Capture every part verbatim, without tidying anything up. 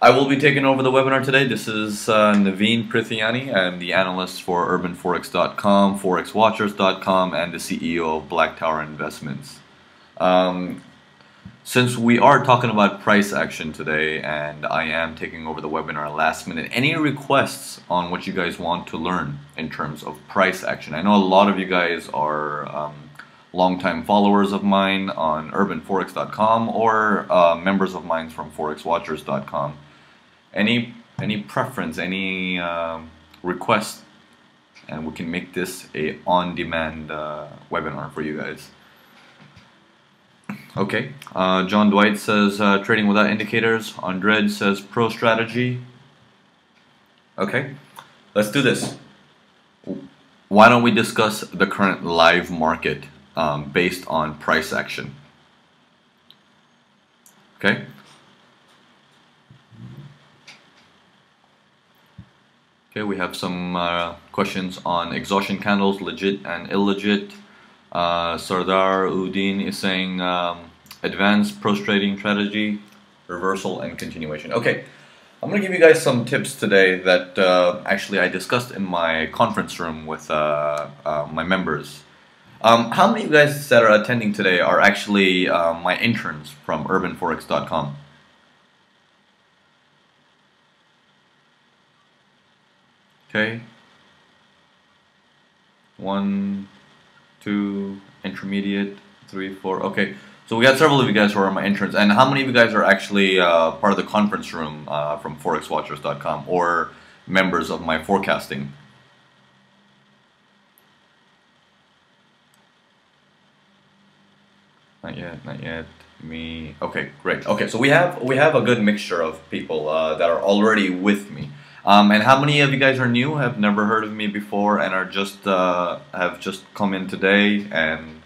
I will be taking over the webinar today. This is uh, Navin Prithyani. I'm the analyst for urban forex dot com, forex watchers dot com, and the C E O of Black Tower Investments. Um, since we are talking about price action today, and I am taking over the webinar last minute, any requests on what you guys want to learn in terms of price action? I know a lot of you guys are um, longtime followers of mine on urban forex dot com or uh, members of mine from forex watchers dot com. Any any preference, any um, request, and we can make this a on-demand uh, webinar for you guys. Okay, uh, John Dwight says uh, trading without indicators. Andred says pro strategy. Okay, let's do this. Why don't we discuss the current live market um, based on price action? Okay. Okay, we have some uh, questions on exhaustion candles, legit and illegit. Uh, Sardar Udin is saying um, advanced pro trading strategy, reversal and continuation. Okay, I'm going to give you guys some tips today that uh, actually I discussed in my conference room with uh, uh, my members. Um, how many of you guys that are attending today are actually uh, my interns from urban forex dot com? Okay, one, two, intermediate, three, four. Okay, so we got several of you guys who are my interns. And how many of you guys are actually uh, part of the conference room uh, from forex watchers dot com or members of my forecasting? Not yet, not yet. Me. Okay, great. Okay, so we have we have a good mixture of people uh, that are already with me. Um, and how many of you guys are new, have never heard of me before, and are just uh, have just come in today? And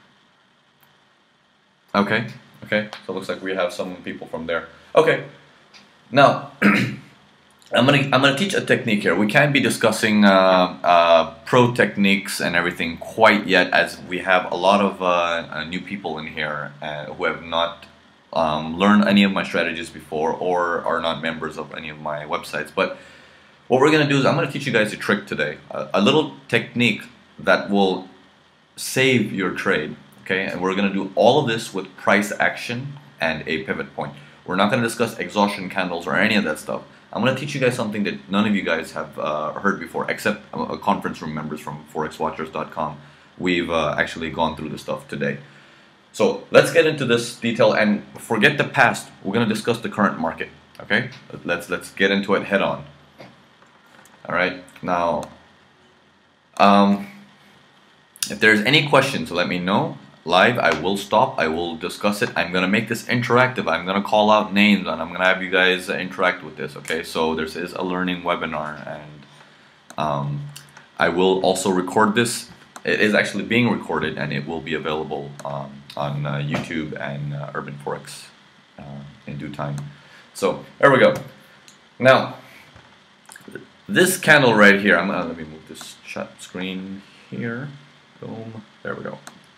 okay, okay, so it looks like we have some people from there. Okay, now I'm gonna I'm gonna teach a technique here. We can't be discussing uh, uh, pro techniques and everything quite yet, as we have a lot of uh, uh, new people in here uh, who have not um, learned any of my strategies before or are not members of any of my websites. But what we're going to do is I'm going to teach you guys a trick today, a, a little technique that will save your trade, okay? And we're going to do all of this with price action and a pivot point. We're not going to discuss exhaustion candles or any of that stuff. I'm going to teach you guys something that none of you guys have uh, heard before, except uh, conference room members from forex watchers dot com. We've uh, actually gone through this stuff today. So let's get into this detail and forget the past. We're going to discuss the current market, okay? Let's, let's get into it head on. All right, now, um, if there's any questions, let me know live. I will stop. I will discuss it. I'm gonna make this interactive. I'm gonna call out names, and I'm gonna have you guys uh, interact with this. Okay, so this is a learning webinar, and um, I will also record this. It is actually being recorded, and it will be available um, on uh, YouTube and uh, Urban Forex uh, in due time. So there we go. Now, this candle right here, I'm gonna let me move this shut screen here. Boom. There we go.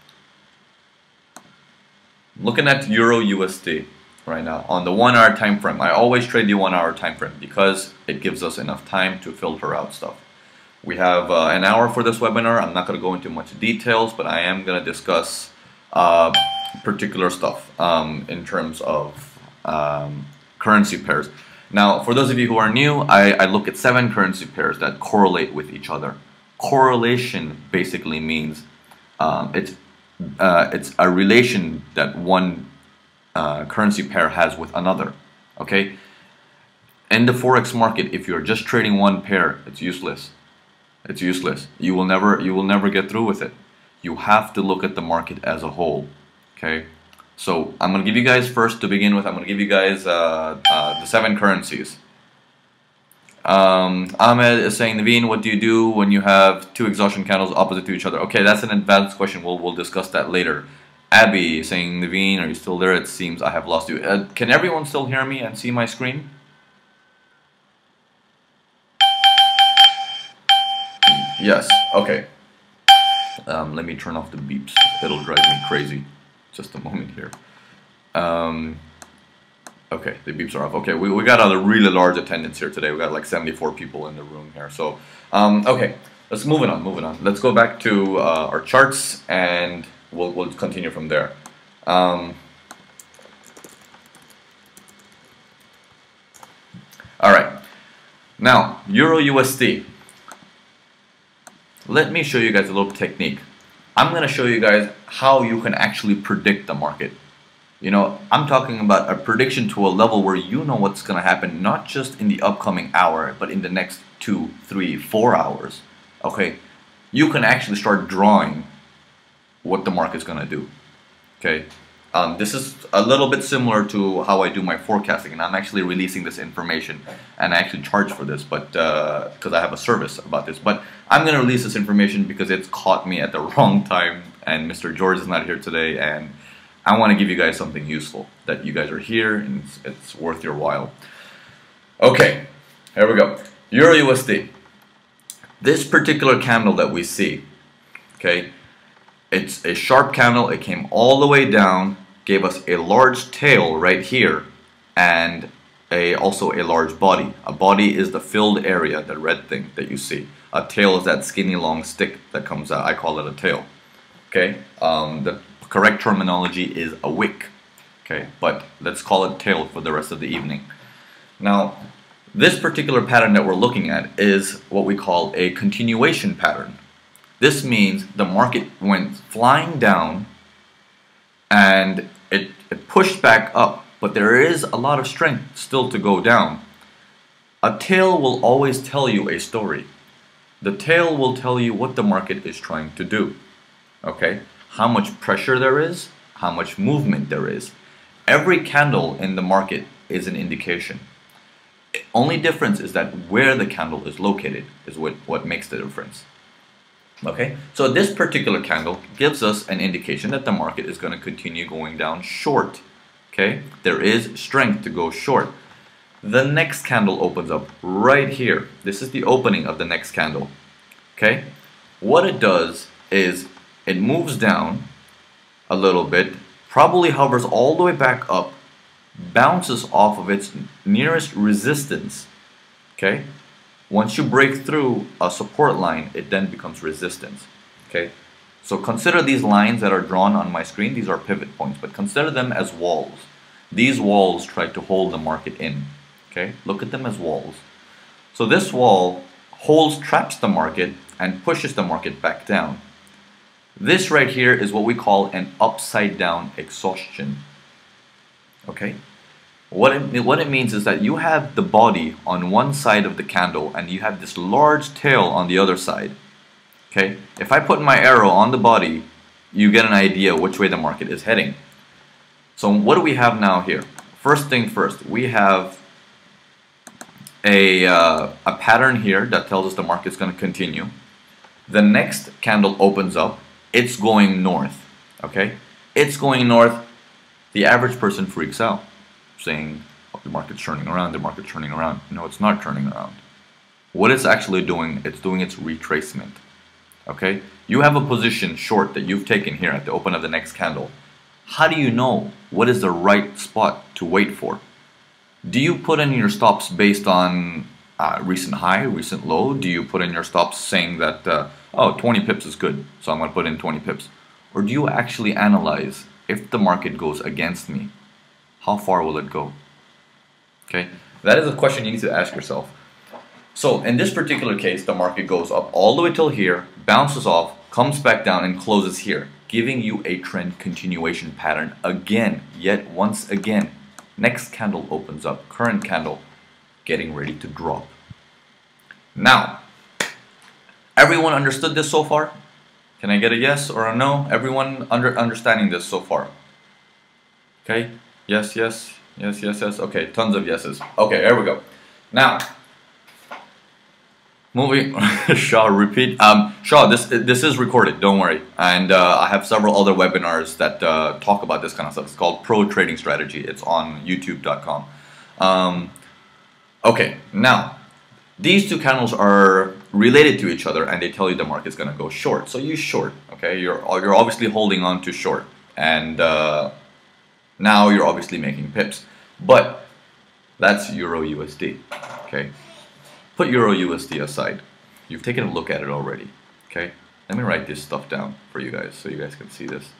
I'm looking at Euro U S D right now on the one hour time frame. I always trade the one hour time frame because it gives us enough time to filter out stuff. We have uh, an hour for this webinar. I'm not gonna go into much details, but I am gonna discuss uh, particular stuff um, in terms of um, currency pairs. Now, for those of you who are new, I, I look at seven currency pairs that correlate with each other. Correlation basically means um, it's uh, it's a relation that one uh, currency pair has with another. Okay. In the forex market, if you're just trading one pair, it's useless. It's useless. You will never you will never get through with it. You have to look at the market as a whole. Okay. So I'm going to give you guys first to begin with. I'm going to give you guys uh, uh, the seven currencies. Um, Ahmed is saying, Naveen, what do you do when you have two exhaustion candles opposite to each other? Okay, that's an advanced question. We'll we'll discuss that later. Abby is saying, Naveen, are you still there? It seems I have lost you. Uh, can everyone still hear me and see my screen? Yes. Okay. Um, let me turn off the beeps. It'll drive me crazy. Just a moment here. Um, Okay, the beeps are off. Okay, we, we got a really large attendance here today. We got like seventy-four people in the room here. So, um, okay, let's move it on, moving on. Let's go back to uh, our charts and we'll, we'll continue from there. Um, all right, now Euro U S D. Let me show you guys a little technique. I'm going to show you guys how you can actually predict the market. You know, I'm talking about a prediction to a level where you know what's going to happen, not just in the upcoming hour, but in the next two, three, four hours. Okay, you can actually start drawing what the market's going to do. Okay, um, this is a little bit similar to how I do my forecasting, and I'm actually releasing this information, and I actually charge for this, but because uh, I have a service about this. But I'm going to release this information because it's caught me at the wrong time, and Mister George is not here today, and I want to give you guys something useful, that you guys are here and it's, it's worth your while. Okay, here we go. Euro U S D. This particular candle that we see, okay, it's a sharp candle. It came all the way down, gave us a large tail right here, and a also a large body. A body is the filled area, the red thing that you see. A tail is that skinny long stick that comes out. I call it a tail. Okay, um, the correct terminology is a wick, okay, but let's call it tail for the rest of the evening. Now, this particular pattern that we're looking at is what we call a continuation pattern. This means the market went flying down and it, it pushed back up, but there is a lot of strength still to go down. A tail will always tell you a story. The tail will tell you what the market is trying to do, okay? How much pressure there is, how much movement there is. Every candle in the market is an indication. The only difference is that where the candle is located is what, what makes the difference. Okay, so this particular candle gives us an indication that the market is going to continue going down short. Okay, there is strength to go short. The next candle opens up right here. This is the opening of the next candle. Okay, what it does is it moves down a little bit, probably hovers all the way back up, bounces off of its nearest resistance. Okay, once you break through a support line, it then becomes resistance. Okay, so consider these lines that are drawn on my screen. These are pivot points, but consider them as walls. These walls try to hold the market in. Okay, look at them as walls. So this wall holds, traps the market and pushes the market back down. This right here is what we call an upside down exhaustion. Okay, what it, what it means is that you have the body on one side of the candle and you have this large tail on the other side. Okay, if I put my arrow on the body, you get an idea which way the market is heading. So what do we have now here? First thing first, we have a, uh, a pattern here that tells us the market's going to continue. The next candle opens up. It's going north, okay? It's going north. The average person freaks out, saying, oh, the market's turning around, the market's turning around. No, it's not turning around. What it's actually doing, it's doing its retracement, okay? You have a position short that you've taken here at the open of the next candle. How do you know what is the right spot to wait for? Do you put in your stops based on uh, recent high, recent low? Do you put in your stops saying that, uh, oh, twenty pips is good, so I'm going to put in twenty pips? Or do you actually analyze, if the market goes against me, how far will it go? Okay, that is a question you need to ask yourself. So in this particular case, the market goes up all the way till here, bounces off, comes back down and closes here, giving you a trend continuation pattern again, yet once again. Next candle opens up, current candle getting ready to drop. Now, everyone understood this so far? Can I get a yes or a no? Everyone under understanding this so far? Okay, yes, yes, yes, yes, yes. Okay, tons of yeses. Okay, here we go. Now, moving, Shaw, repeat. Um, Shaw, this this is recorded, don't worry. And uh, I have several other webinars that uh, talk about this kind of stuff. It's called Pro Trading Strategy. It's on YouTube dot com. Um, okay, now, these two candles are related to each other and they tell you the market's going to go short. So you short, okay? You're, you're obviously holding on to short. And uh, now you're obviously making pips. But That's Euro U S D. Okay, put Euro U S D aside. You've taken a look at it already. Okay, let me write this stuff down for you guys so you guys can see this.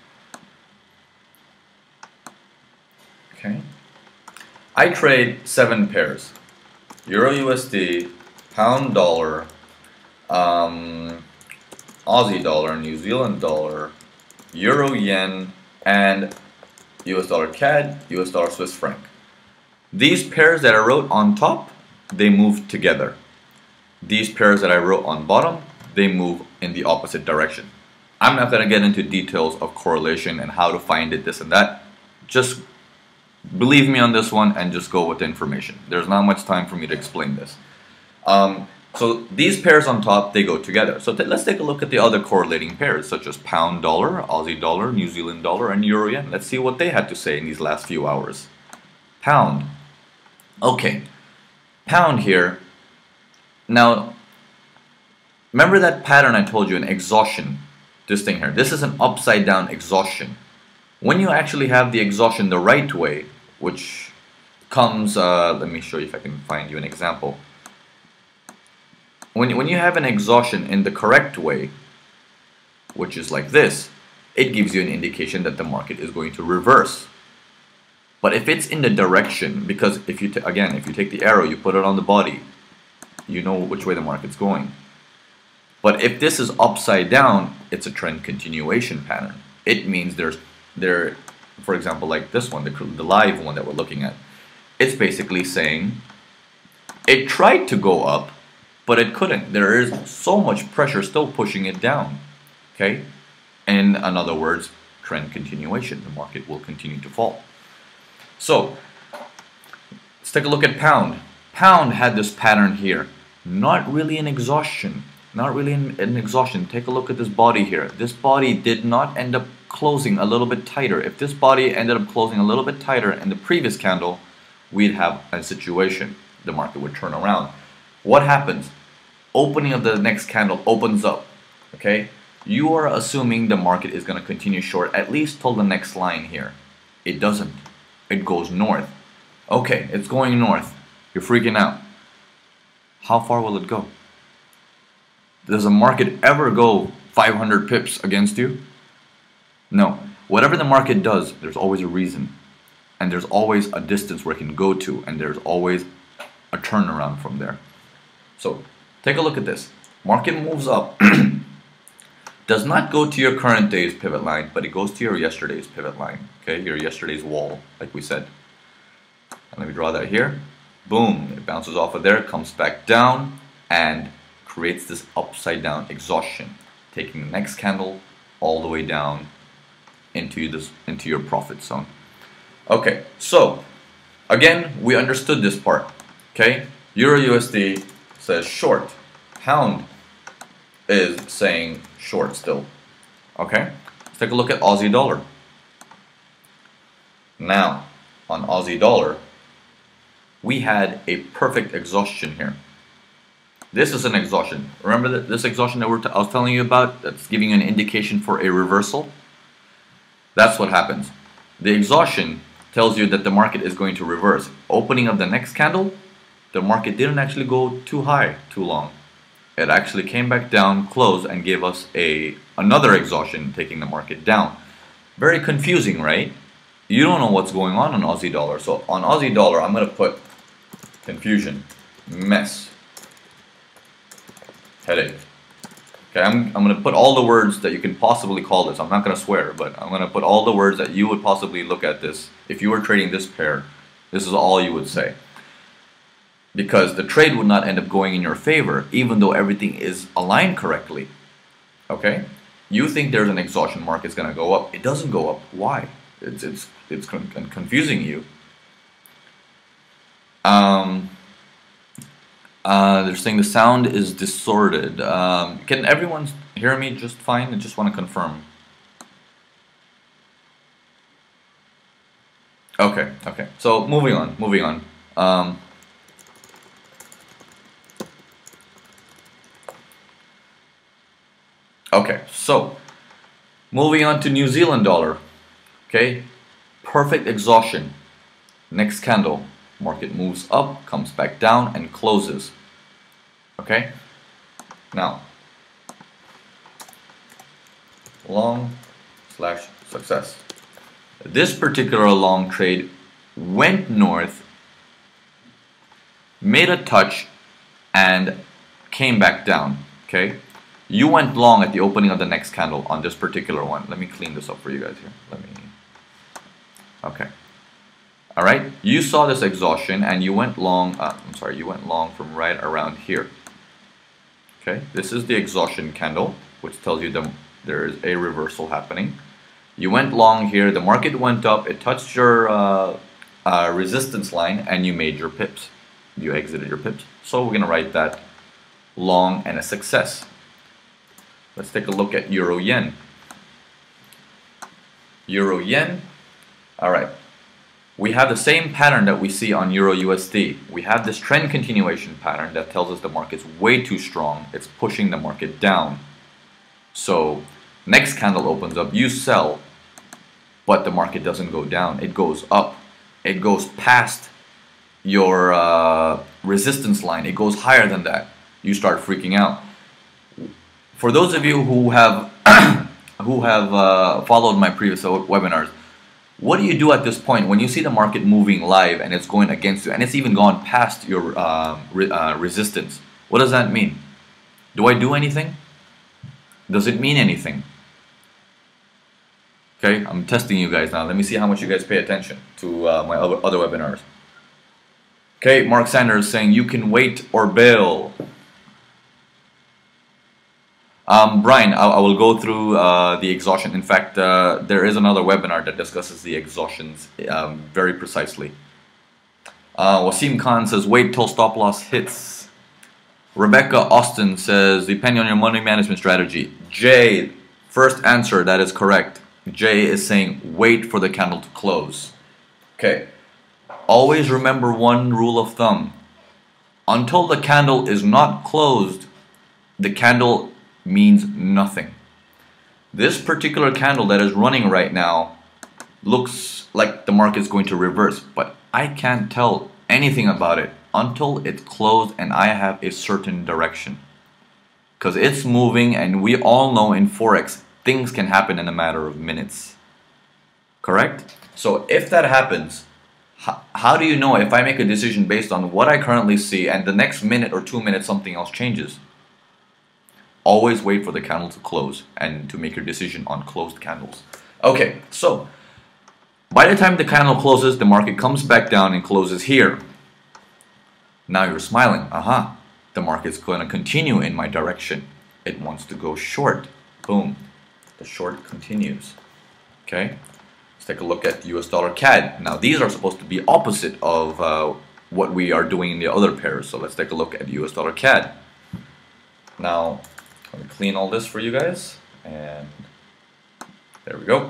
Okay, I trade seven pairs: Euro U S D, Pound Dollar, um, Aussie Dollar, New Zealand Dollar, Euro Yen, and U S Dollar C A D, U S Dollar Swiss Franc. These pairs that I wrote on top, they move together. These pairs that I wrote on bottom, they move in the opposite direction. I'm not going to get into details of correlation and how to find it, this and that. Just believe me on this one and just go with the information. There's not much time for me to explain this. Um, so these pairs on top, they go together. So let's take a look at the other correlating pairs, such as Pound Dollar, Aussie Dollar, New Zealand Dollar, and Euro Yen. Let's see what they had to say in these last few hours. Pound. Okay, Pound here. Now, remember that pattern I told you, an exhaustion, this thing here. This is an upside down exhaustion. When you actually have the exhaustion the right way, which comes, uh, let me show you if I can find you an example. When, when you have an exhaustion in the correct way, which is like this, it gives you an indication that the market is going to reverse. But if it's in the direction, because if you, again, if you take the arrow, you put it on the body, you know which way the market's going. But if this is upside down, it's a trend continuation pattern. It means there's, there, for example, like this one, the, the live one that we're looking at, it's basically saying it tried to go up, but it couldn't. There is so much pressure still pushing it down. Okay? In other words, trend continuation. The market will continue to fall. So, let's take a look at Pound. Pound had this pattern here. Not really an exhaustion. Not really an, an exhaustion. Take a look at this body here. This body did not end up closing a little bit tighter. If this body ended up closing a little bit tighter in the previous candle, we'd have a situation. The market would turn around. What happens? Opening of the next candle opens up. Okay? You are assuming the market is going to continue short at least till the next line here. It doesn't. It goes north. Okay, it's going north. You're freaking out. How far will it go? Does the market ever go five hundred pips against you? No. Whatever the market does, there's always a reason. And there's always a distance where it can go to. And there's always a turnaround from there. So, take a look at this. Market moves up. Does not go to your current day's pivot line, but it goes to your yesterday's pivot line. Okay, your yesterday's wall, like we said. And let me draw that here. Boom, it bounces off of there, comes back down, and creates this upside down exhaustion, taking the next candle all the way down into this into your profit zone. Okay, so again, we understood this part. Okay, Euro U S D says short. Pound is saying short still. Okay, let's take a look at Aussie dollar. Now, on Aussie dollar, we had a perfect exhaustion here. This is an exhaustion. Remember that this exhaustion that we're t I was telling you about, that's giving you an indication for a reversal? That's what happens. The exhaustion tells you that the market is going to reverse. Opening of the next candle, the market didn't actually go too high too long. It actually came back down, closed, and gave us a another exhaustion, taking the market down. Very confusing, right? You don't know what's going on on Aussie dollar. So on Aussie dollar, I'm going to put confusion, mess, headache. Okay, I'm, I'm going to put all the words that you can possibly call this. I'm not going to swear, but I'm going to put all the words that you would possibly look at this. If you were trading this pair, this is all you would say. Because the trade would not end up going in your favor, even though everything is aligned correctly. Okay? You think there's an exhaustion, market's going to go up. It doesn't go up. Why? It's, it's, it's con confusing you. Um, uh, they're saying the sound is distorted. Um, can everyone hear me just fine? I just want to confirm. Okay, okay. So moving on, moving on. Um, okay, so moving on to New Zealand dollar. Okay, perfect exhaustion. Next candle. Market moves up, comes back down, and closes. Okay? Now, long slash success. This particular long trade went north, made a touch, and came back down. Okay? You went long at the opening of the next candle on this particular one. Let me clean this up for you guys here. Let me. Okay. All right. You saw this exhaustion and you went long. Uh, I'm sorry. You went long from right around here. Okay. This is the exhaustion candle, which tells you that there is a reversal happening. You went long here. The market went up. It touched your uh, uh, resistance line, and you made your pips. You exited your pips. So we're gonna write that long and a success. Let's take a look at Euro Yen. Euro Yen. All right. We have the same pattern that we see on Euro U S D. We have this trend continuation pattern that tells us the market's way too strong. It's pushing the market down. So next candle opens up, you sell, but the market doesn't go down. It goes up. It goes past your uh, resistance line. It goes higher than that. You start freaking out. For those of you who have who have uh, followed my previous webinars, what do you do at this point when you see the market moving live and it's going against you and it's even gone past your uh, re uh, resistance? What does that mean? Do I do anything? Does it mean anything? Okay, I'm testing you guys now. Let me see how much you guys pay attention to uh, my other, other webinars. Okay, Mark Sanders saying you can wait or bail. Um, Brian, I, I will go through uh, the exhaustion. In fact, uh, there is another webinar that discusses the exhaustions um, very precisely. Uh, Wasim Khan says, wait till stop loss hits. Rebecca Austin says, depending on your money management strategy. Jay, first answer, that is correct. Jay is saying, wait for the candle to close. Okay. Always remember one rule of thumb. Until the candle is not closed, the candle means nothing. This particular candle that is running right now looks like the market is going to reverse, but I can't tell anything about it until it's closed and I have a certain direction. Because it's moving, and we all know in Forex, things can happen in a matter of minutes. Correct? So if that happens, how, how do you know if I make a decision based on what I currently see and the next minute or two minutes something else changes? Always wait for the candle to close and to make your decision on closed candles. Okay, so by the time the candle closes, the market comes back down and closes here. Now you're smiling. Aha, the market's going to continue in my direction. It wants to go short. Boom, the short continues. Okay, let's take a look at U S dollar C A D. Now these are supposed to be opposite of uh, what we are doing in the other pairs. So let's take a look at U S dollar C A D. Now, let me clean all this for you guys, and there we go.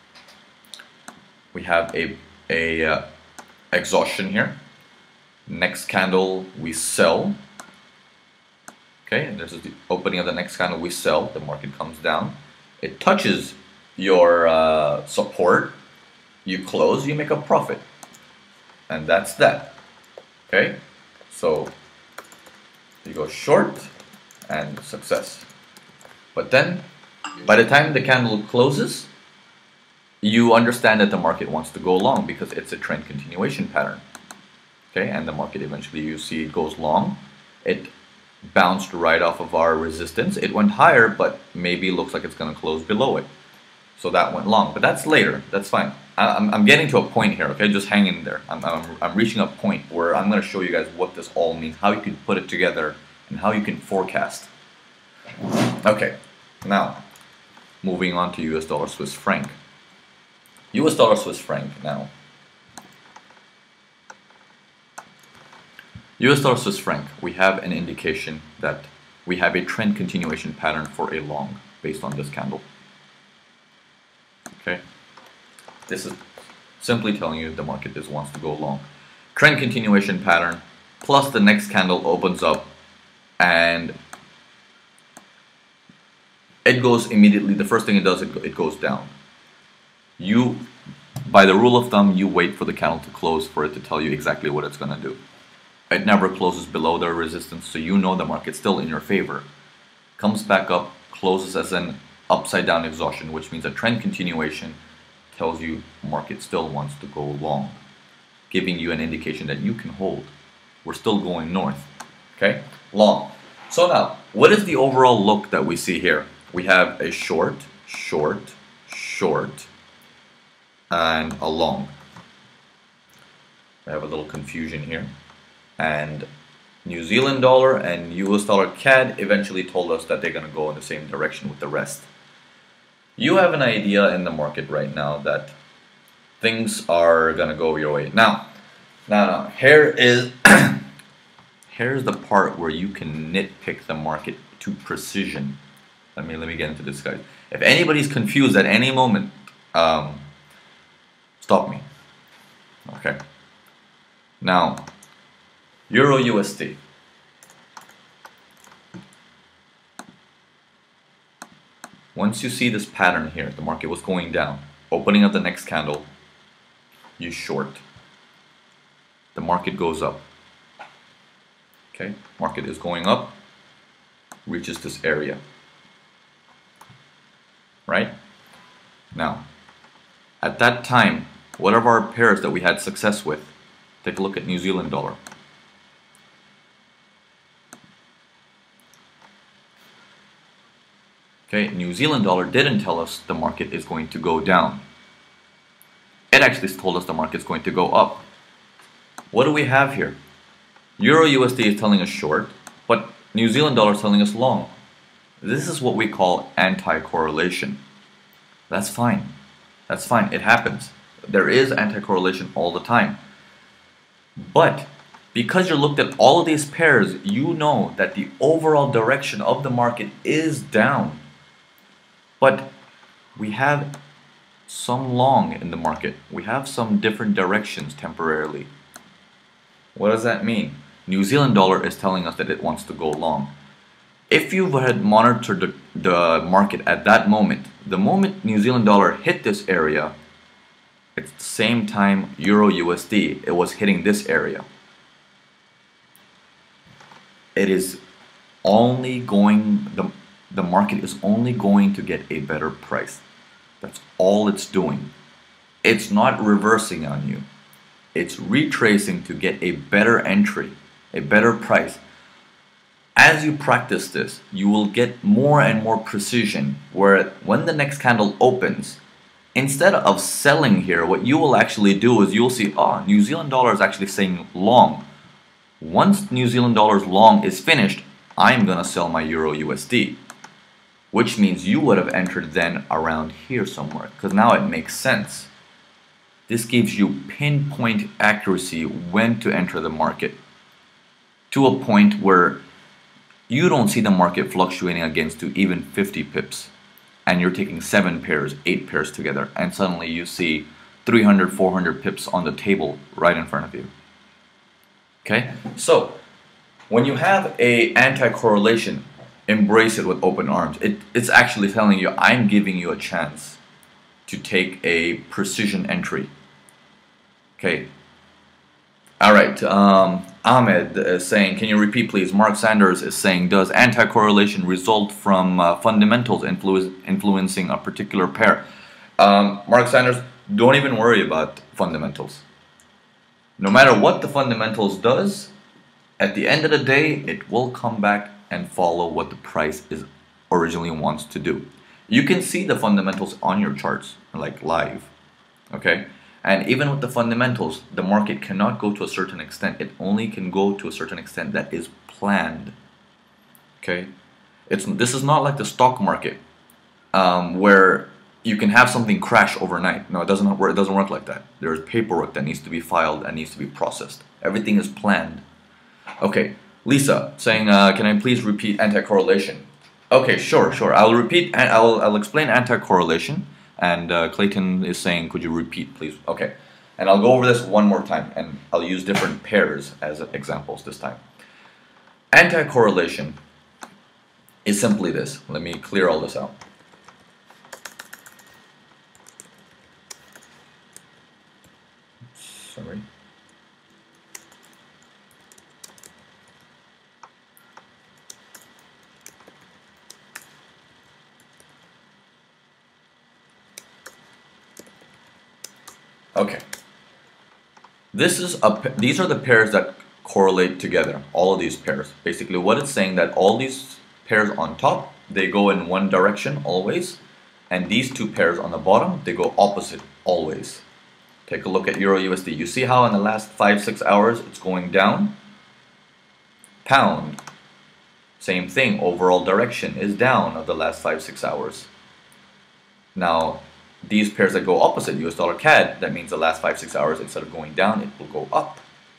We have a, a uh, exhaustion here. Next candle we sell. Okay, and this is the opening of the next candle we sell. The market comes down. It touches your uh, support. You close, you make a profit. And that's that. Okay, so you go short and success. But then, by the time the candle closes, you understand that the market wants to go long because it's a trend continuation pattern. Okay, and the market eventually, you see it goes long. It bounced right off of our resistance. It went higher, but maybe looks like it's going to close below it. So that went long, but that's later. That's fine. I'm, I'm getting to a point here, okay? Just hang in there. I'm, I'm, I'm reaching a point where I'm going to show you guys what this all means, how you can put it together, and how you can forecast. Okay, now moving on to U S dollar Swiss franc. U S dollar Swiss franc now. U S dollar Swiss franc, we have an indication that we have a trend continuation pattern for a long based on this candle. Okay, this is simply telling you the market just wants to go long. Trend continuation pattern plus the next candle opens up and it goes immediately. The first thing it does, it, it goes down. You by the rule of thumb, you wait for the candle to close for it to tell you exactly what it's going to do. It never closes below the resistance, so you know the market's still in your favor. Comes back up, closes as an upside down exhaustion, which means a trend continuation, tells you market still wants to go long, giving you an indication that you can hold. We're still going north, okay? Long. So now, what is the overall look that we see here? We have a short, short, short, and a long. I have a little confusion here. And New Zealand dollar and U S dollar C A D eventually told us that they're going to go in the same direction with the rest. You have an idea in the market right now that things are going to go your way. Now, now, now here is here's the part where you can nitpick the market to precision. Let me let me get into this, guys. If anybody's confused at any moment, um, stop me. Okay. Now, Euro U S D. Once you see this pattern here, the market was going down, opening up the next candle, you short. The market goes up. Okay, market is going up, reaches this area. Right? Now, at that time, what are our pairs that we had success with? Take a look at New Zealand dollar. Okay, New Zealand dollar didn't tell us the market is going to go down. It actually told us the market's going to go up. What do we have here? Euro U S D is telling us short, but New Zealand dollar is telling us long. This is what we call anti-correlation. That's fine. That's fine. It happens. There is anti-correlation all the time. But because you looked at all of these pairs, you know that the overall direction of the market is down. But we have some long in the market. We have some different directions temporarily. What does that mean? New Zealand dollar is telling us that it wants to go long. If you had monitored the, the market at that moment, the moment New Zealand dollar hit this area, at the same time Euro U S D, it was hitting this area. It is only going, the, the market is only going to get a better price. That's all it's doing. It's not reversing on you. It's retracing to get a better entry, a better price. As you practice this, you will get more and more precision, where when the next candle opens, instead of selling here, what you will actually do is you'll see, oh, New Zealand dollar is actually saying long. Once New Zealand dollar's long is finished, I'm going to sell my Euro U S D. Which means you would have entered then around here somewhere, because now it makes sense. This gives you pinpoint accuracy when to enter the market, to a point where you don't see the market fluctuating against to even fifty pips, and you're taking seven pairs, eight pairs together, and suddenly you see three hundred, four hundred pips on the table right in front of you. Okay, so when you have a anti-correlation, embrace it with open arms. It, it's actually telling you, I'm giving you a chance to take a precision entry. Okay. All right. Um, Ahmed is saying, can you repeat please? Mark Sanders is saying, does anti-correlation result from uh, fundamentals influ influencing a particular pair? Um, Mark Sanders, don't even worry about fundamentals. No matter what the fundamentals does, at the end of the day, it will come back and follow what the price is originally wants to do. You can see the fundamentals on your charts, like live, okay? And even with the fundamentals, the market cannot go to a certain extent. It only can go to a certain extent that is planned, okay? It's, this is not like the stock market, um, where you can have something crash overnight. No, it doesn't work, it doesn't work like that. There's paperwork that needs to be filed and needs to be processed. Everything is planned. Okay, Lisa saying, uh, can I please repeat anti-correlation? Okay, sure, sure. I'll repeat and I'll, I'll explain anti-correlation. And uh, Clayton is saying, could you repeat, please? Okay, and I'll go over this one more time, and I'll use different pairs as examples this time. Anti-correlation is simply this. Let me clear all this out. sorry. Okay. This is a, these are the pairs that correlate together, all of these pairs. Basically what it's saying that all these pairs on top, they go in one direction always, and these two pairs on the bottom, they go opposite always. Take a look at Euro U S D. You see how in the last five, six hours it's going down? Pound, same thing, overall direction is down of the last five, six hours. Now, these pairs that go opposite, U S dollar C A D, that means the last five, six hours, instead of going down, it will go up.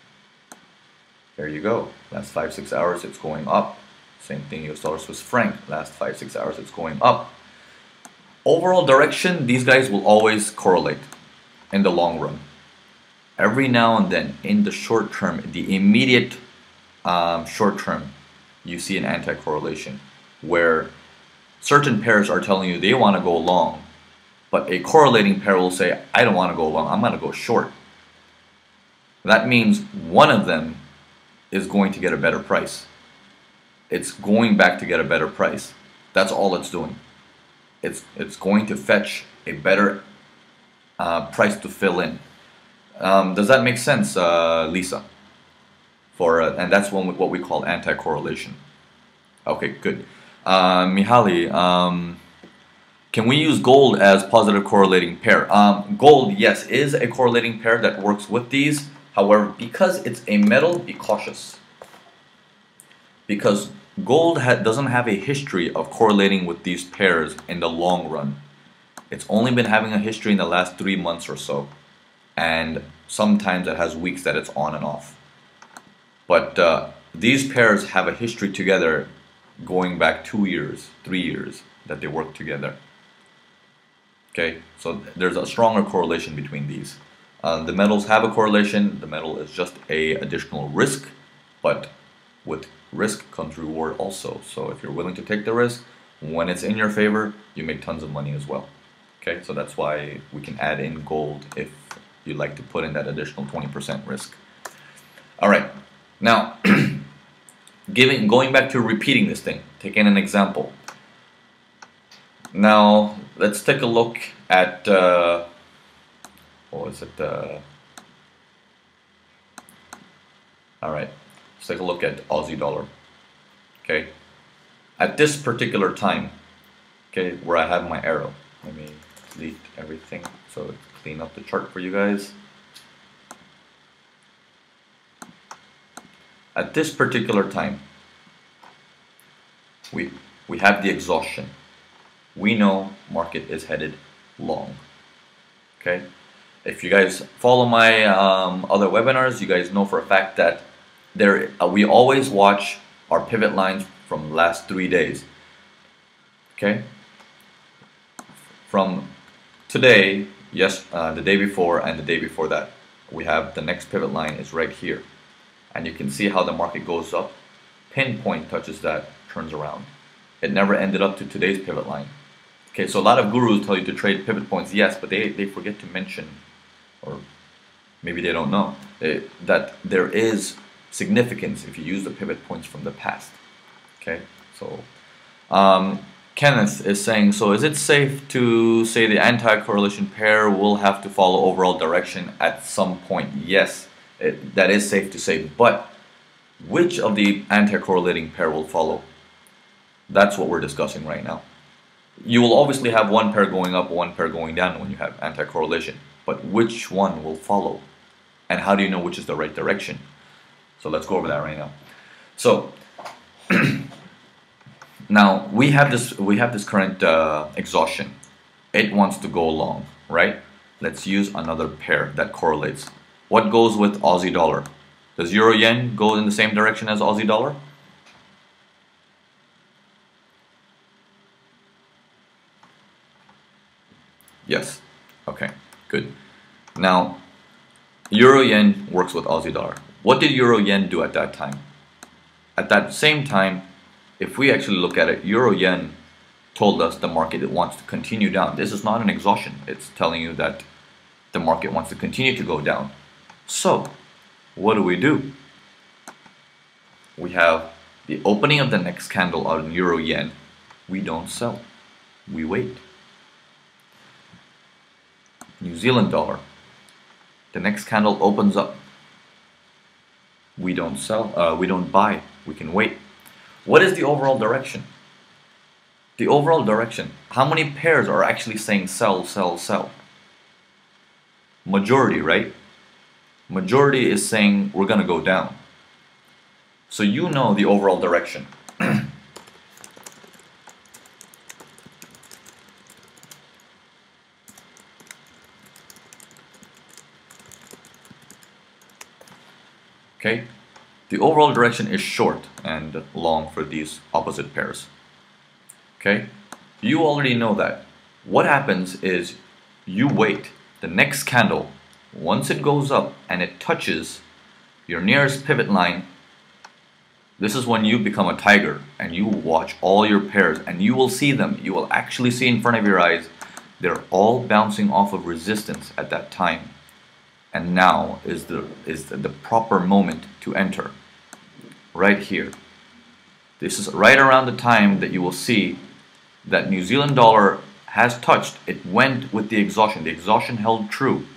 There you go. Last five, six hours, it's going up. Same thing, U S dollar Swiss franc. Last five, six hours, it's going up. Overall direction, these guys will always correlate in the long run. Every now and then, in the short term, the immediate um, short term, you see an anti-correlation where certain pairs are telling you they want to go long, but a correlating pair will say, I don't want to go long, I'm going to go short. That means one of them is going to get a better price. It's going back to get a better price. That's all it's doing. It's, it's going to fetch a better uh, price to fill in. Um, does that make sense, uh, Lisa? For uh, and that's one, what we call anti-correlation. Okay, good. Uh, Mihaly, um, can we use gold as positive correlating pair? Um, gold, yes, is a correlating pair that works with these. However, because it's a metal, be cautious. Because gold ha doesn't have a history of correlating with these pairs in the long run. It's only been having a history in the last three months or so. And sometimes it has weeks that it's on and off. But uh, these pairs have a history together going back two years, three years that they work together. Okay, so there's a stronger correlation between these. Uh, the metals have a correlation. The metal is just a additional risk, but with risk comes reward also. So if you're willing to take the risk, when it's in your favor, you make tons of money as well. Okay, so that's why we can add in gold if you like to put in that additional twenty percent risk. All right, now giving going back to repeating this thing, taking an example. Now let's take a look at uh, what was it? Uh, all right, let's take a look at Aussie dollar. Okay, at this particular time, okay, where I have my arrow. Let me delete everything so clean up the chart for you guys. At this particular time, we we have the exhaustion. We know market is headed long. Okay, if you guys follow my um, other webinars, you guys know for a fact that there uh, we always watch our pivot lines from the last three days. Okay, from today, yes, uh, the day before and the day before that, we have the next pivot line is right here, and you can see how the market goes up, pinpoint touches that, turns around. It never ended up to today's pivot line. Okay, so a lot of gurus tell you to trade pivot points, yes, but they, they forget to mention, or maybe they don't know, it, that there is significance if you use the pivot points from the past. Okay, so um, Kenneth is saying, so is it safe to say the anti-correlation pair will have to follow overall direction at some point? Yes, it, that is safe to say, but which of the anti-correlating pair will follow? That's what we're discussing right now. You will obviously have one pair going up, one pair going down when you have anti-correlation, but which one will follow? And how do you know which is the right direction? So let's go over that right now. So now we have this we have this current uh, exhaustion. It wants to go long, right? Let's use another pair that correlates. What goes with Aussie dollar? Does Euro Yen go in the same direction as Aussie dollar? Yes. Okay, good. Now, Euro Yen works with Aussie dollar. What did Euro Yen do at that time? At that same time, if we actually look at it, Euro Yen told us the market wants to continue down. This is not an exhaustion. It's telling you that the market wants to continue to go down. So, what do we do? We have the opening of the next candle on euro yen. We don't sell. We wait. New Zealand dollar. The next candle opens up. We don't sell. Uh, we don't buy. We can wait. What is the overall direction? The overall direction. How many pairs are actually saying sell, sell, sell? Majority, right? Majority is saying we're going to go down. So you know the overall direction. Okay? The overall direction is short and long for these opposite pairs. Okay? You already know that. What happens is you wait. The next candle, once it goes up and it touches your nearest pivot line, this is when you become a tiger and you watch all your pairs and you will see them. You will actually see in front of your eyes. They're all bouncing off of resistance at that time. And now is the is the, the proper moment to enter. Right here. This is right around the time that you will see that New Zealand dollar has touched. It went with the exhaustion. The exhaustion held true.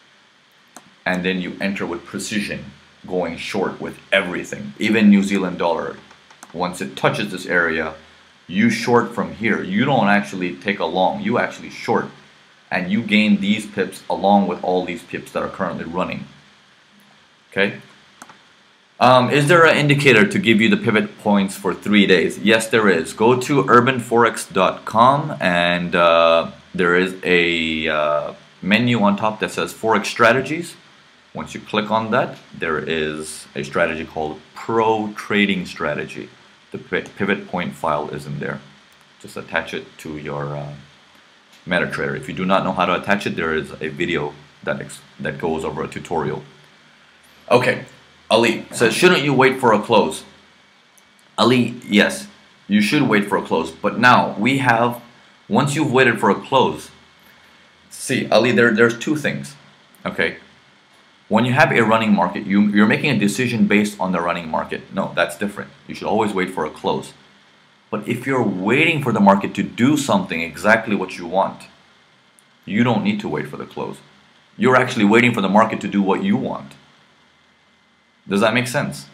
And then you enter with precision, going short with everything. Even New Zealand dollar, once it touches this area, you short from here. You don't actually take a long, you actually short. And you gain these pips along with all these pips that are currently running. Okay? Um, is there an indicator to give you the pivot points for three days? Yes, there is. Go to urban forex dot com and uh, there is a uh, menu on top that says Forex Strategies. Once you click on that, there is a strategy called Pro Trading Strategy. The pivot point file is in there. Just attach it to your uh, MetaTrader. If you do not know how to attach it, there is a video that ex that goes over a tutorial. Okay, Ali says, shouldn't you wait for a close? Ali, yes, you should wait for a close. But now we have, once you've waited for a close, see, Ali, there there's two things. Okay, when you have a running market, you you're making a decision based on the running market. No, that's different. You should always wait for a close. But if you're waiting for the market to do something exactly what you want, you don't need to wait for the close. You're actually waiting for the market to do what you want. Does that make sense?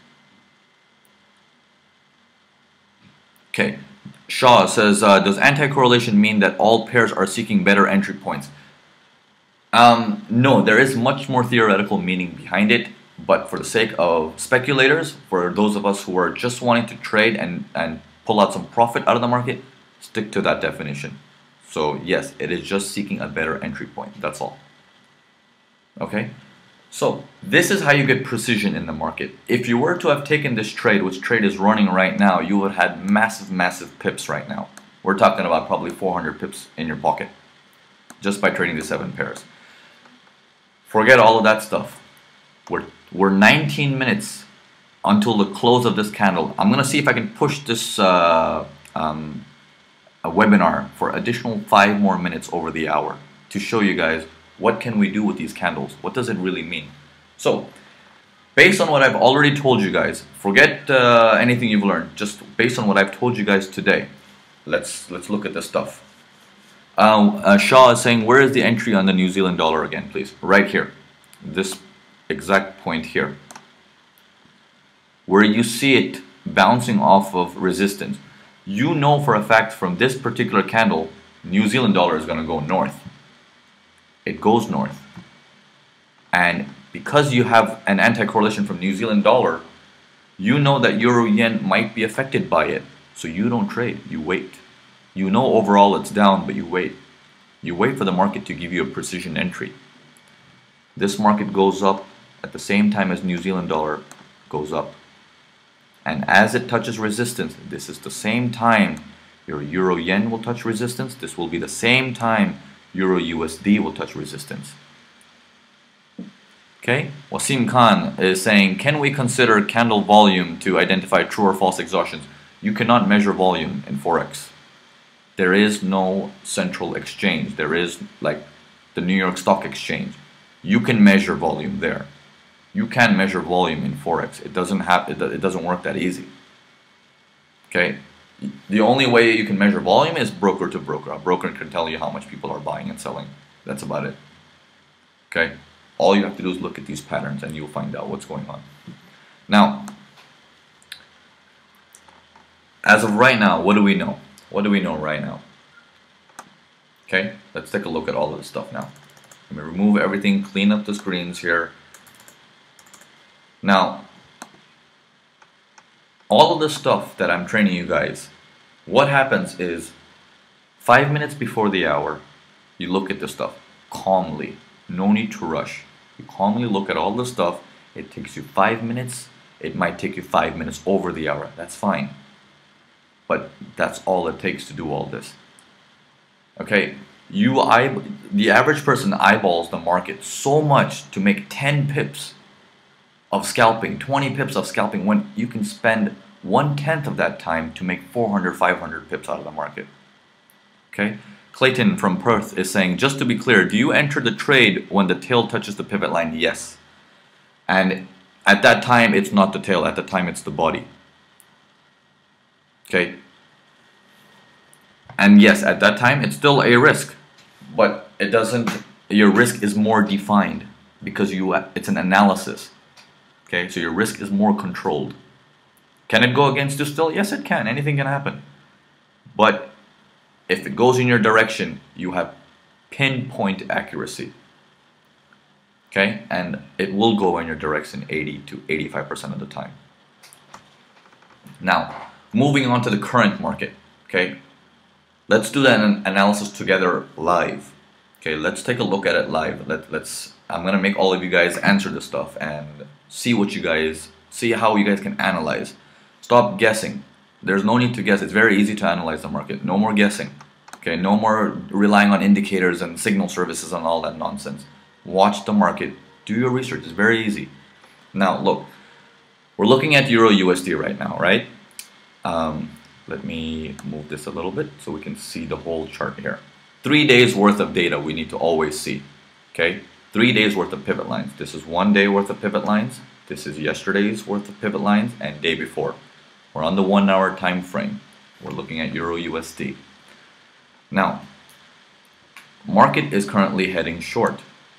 Okay. Shaw says, uh, does anti-correlation mean that all pairs are seeking better entry points? Um, no, there is much more theoretical meaning behind it. But for the sake of speculators, for those of us who are just wanting to trade and, and pull out some profit out of the market, stick to that definition. So yes, it is just seeking a better entry point. That's all. Okay? So this is how you get precision in the market. If you were to have taken this trade, which trade is running right now, you would have had massive, massive pips right now. We're talking about probably four hundred pips in your pocket just by trading the seven pairs. Forget all of that stuff. We're, we're nineteen minutes until the close of this candle. I'm going to see if I can push this uh, um, a webinar for additional five more minutes over the hour to show you guys what can we do with these candles. What does it really mean? So, based on what I've already told you guys, forget uh, anything you've learned. Just based on what I've told you guys today, let's let's look at this stuff. Uh, uh, Shaw is saying, where is the entry on the New Zealand dollar again, please? Right here. This exact point here, where you see it bouncing off of resistance. You know for a fact from this particular candle, New Zealand dollar is going to go north. It goes north. And because you have an anti-correlation from New Zealand dollar, you know that euro yen might be affected by it. So you don't trade, you wait. You know overall it's down, but you wait. You wait for the market to give you a precision entry. This market goes up at the same time as New Zealand dollar goes up. And as it touches resistance, this is the same time your euro yen will touch resistance. This will be the same time euro U S D will touch resistance. Okay, Wasim Khan is saying, can we consider candle volume to identify true or false exhaustions? You cannot measure volume in Forex. There is no central exchange. There is like the New York Stock Exchange. You can measure volume there. You can't measure volume in Forex. It doesn't have it, it doesn't work that easy. Okay? The only way you can measure volume is broker to broker. A broker can tell you how much people are buying and selling. That's about it. Okay? All you have to do is look at these patterns and you'll find out what's going on. Now, as of right now, what do we know? What do we know right now? Okay? Let's take a look at all of this stuff now. Let me remove everything, clean up the screens here. Now, all of the stuff that I'm training you guys, what happens is five minutes before the hour, you look at this stuff calmly. No need to rush. You calmly look at all the stuff. It takes you five minutes. It might take you five minutes over the hour. That's fine. But that's all it takes to do all this. Okay, you eye, the average person eyeballs the market so much to make ten pips of scalping, twenty pips of scalping, when you can spend one tenth of that time to make four hundred, five hundred pips out of the market. Okay, Clayton from Perth is saying, just to be clear, do you enter the trade when the tail touches the pivot line? Yes. And at that time, it's not the tail. At the time, it's the body. Okay. And yes, at that time, it's still a risk, but it doesn't, your risk is more defined because you, it's an analysis. Okay, so your risk is more controlled. Can it go against you still? Yes, it can. Anything can happen. But if it goes in your direction, you have pinpoint accuracy. Okay, and it will go in your direction eighty to eighty-five percent of the time. Now, moving on to the current market. Okay, let's do that analysis together live. Okay, let's take a look at it live. Let, let's. I'm gonna make all of you guys answer this stuff and see what you guys, see how you guys can analyze. Stop guessing. There's no need to guess. It's very easy to analyze the market. No more guessing. Okay, no more relying on indicators and signal services and all that nonsense. Watch the market. Do your research. It's very easy. Now, look. We're looking at Euro U S D right now, right? Um, let me move this a little bit so we can see the whole chart here. Three days worth of data we need to always see. Okay? Three days worth of pivot lines. This is one day worth of pivot lines. This is yesterday's worth of pivot lines and day before. We're on the one hour time frame. We're looking at Euro U S D. Now, market is currently heading short.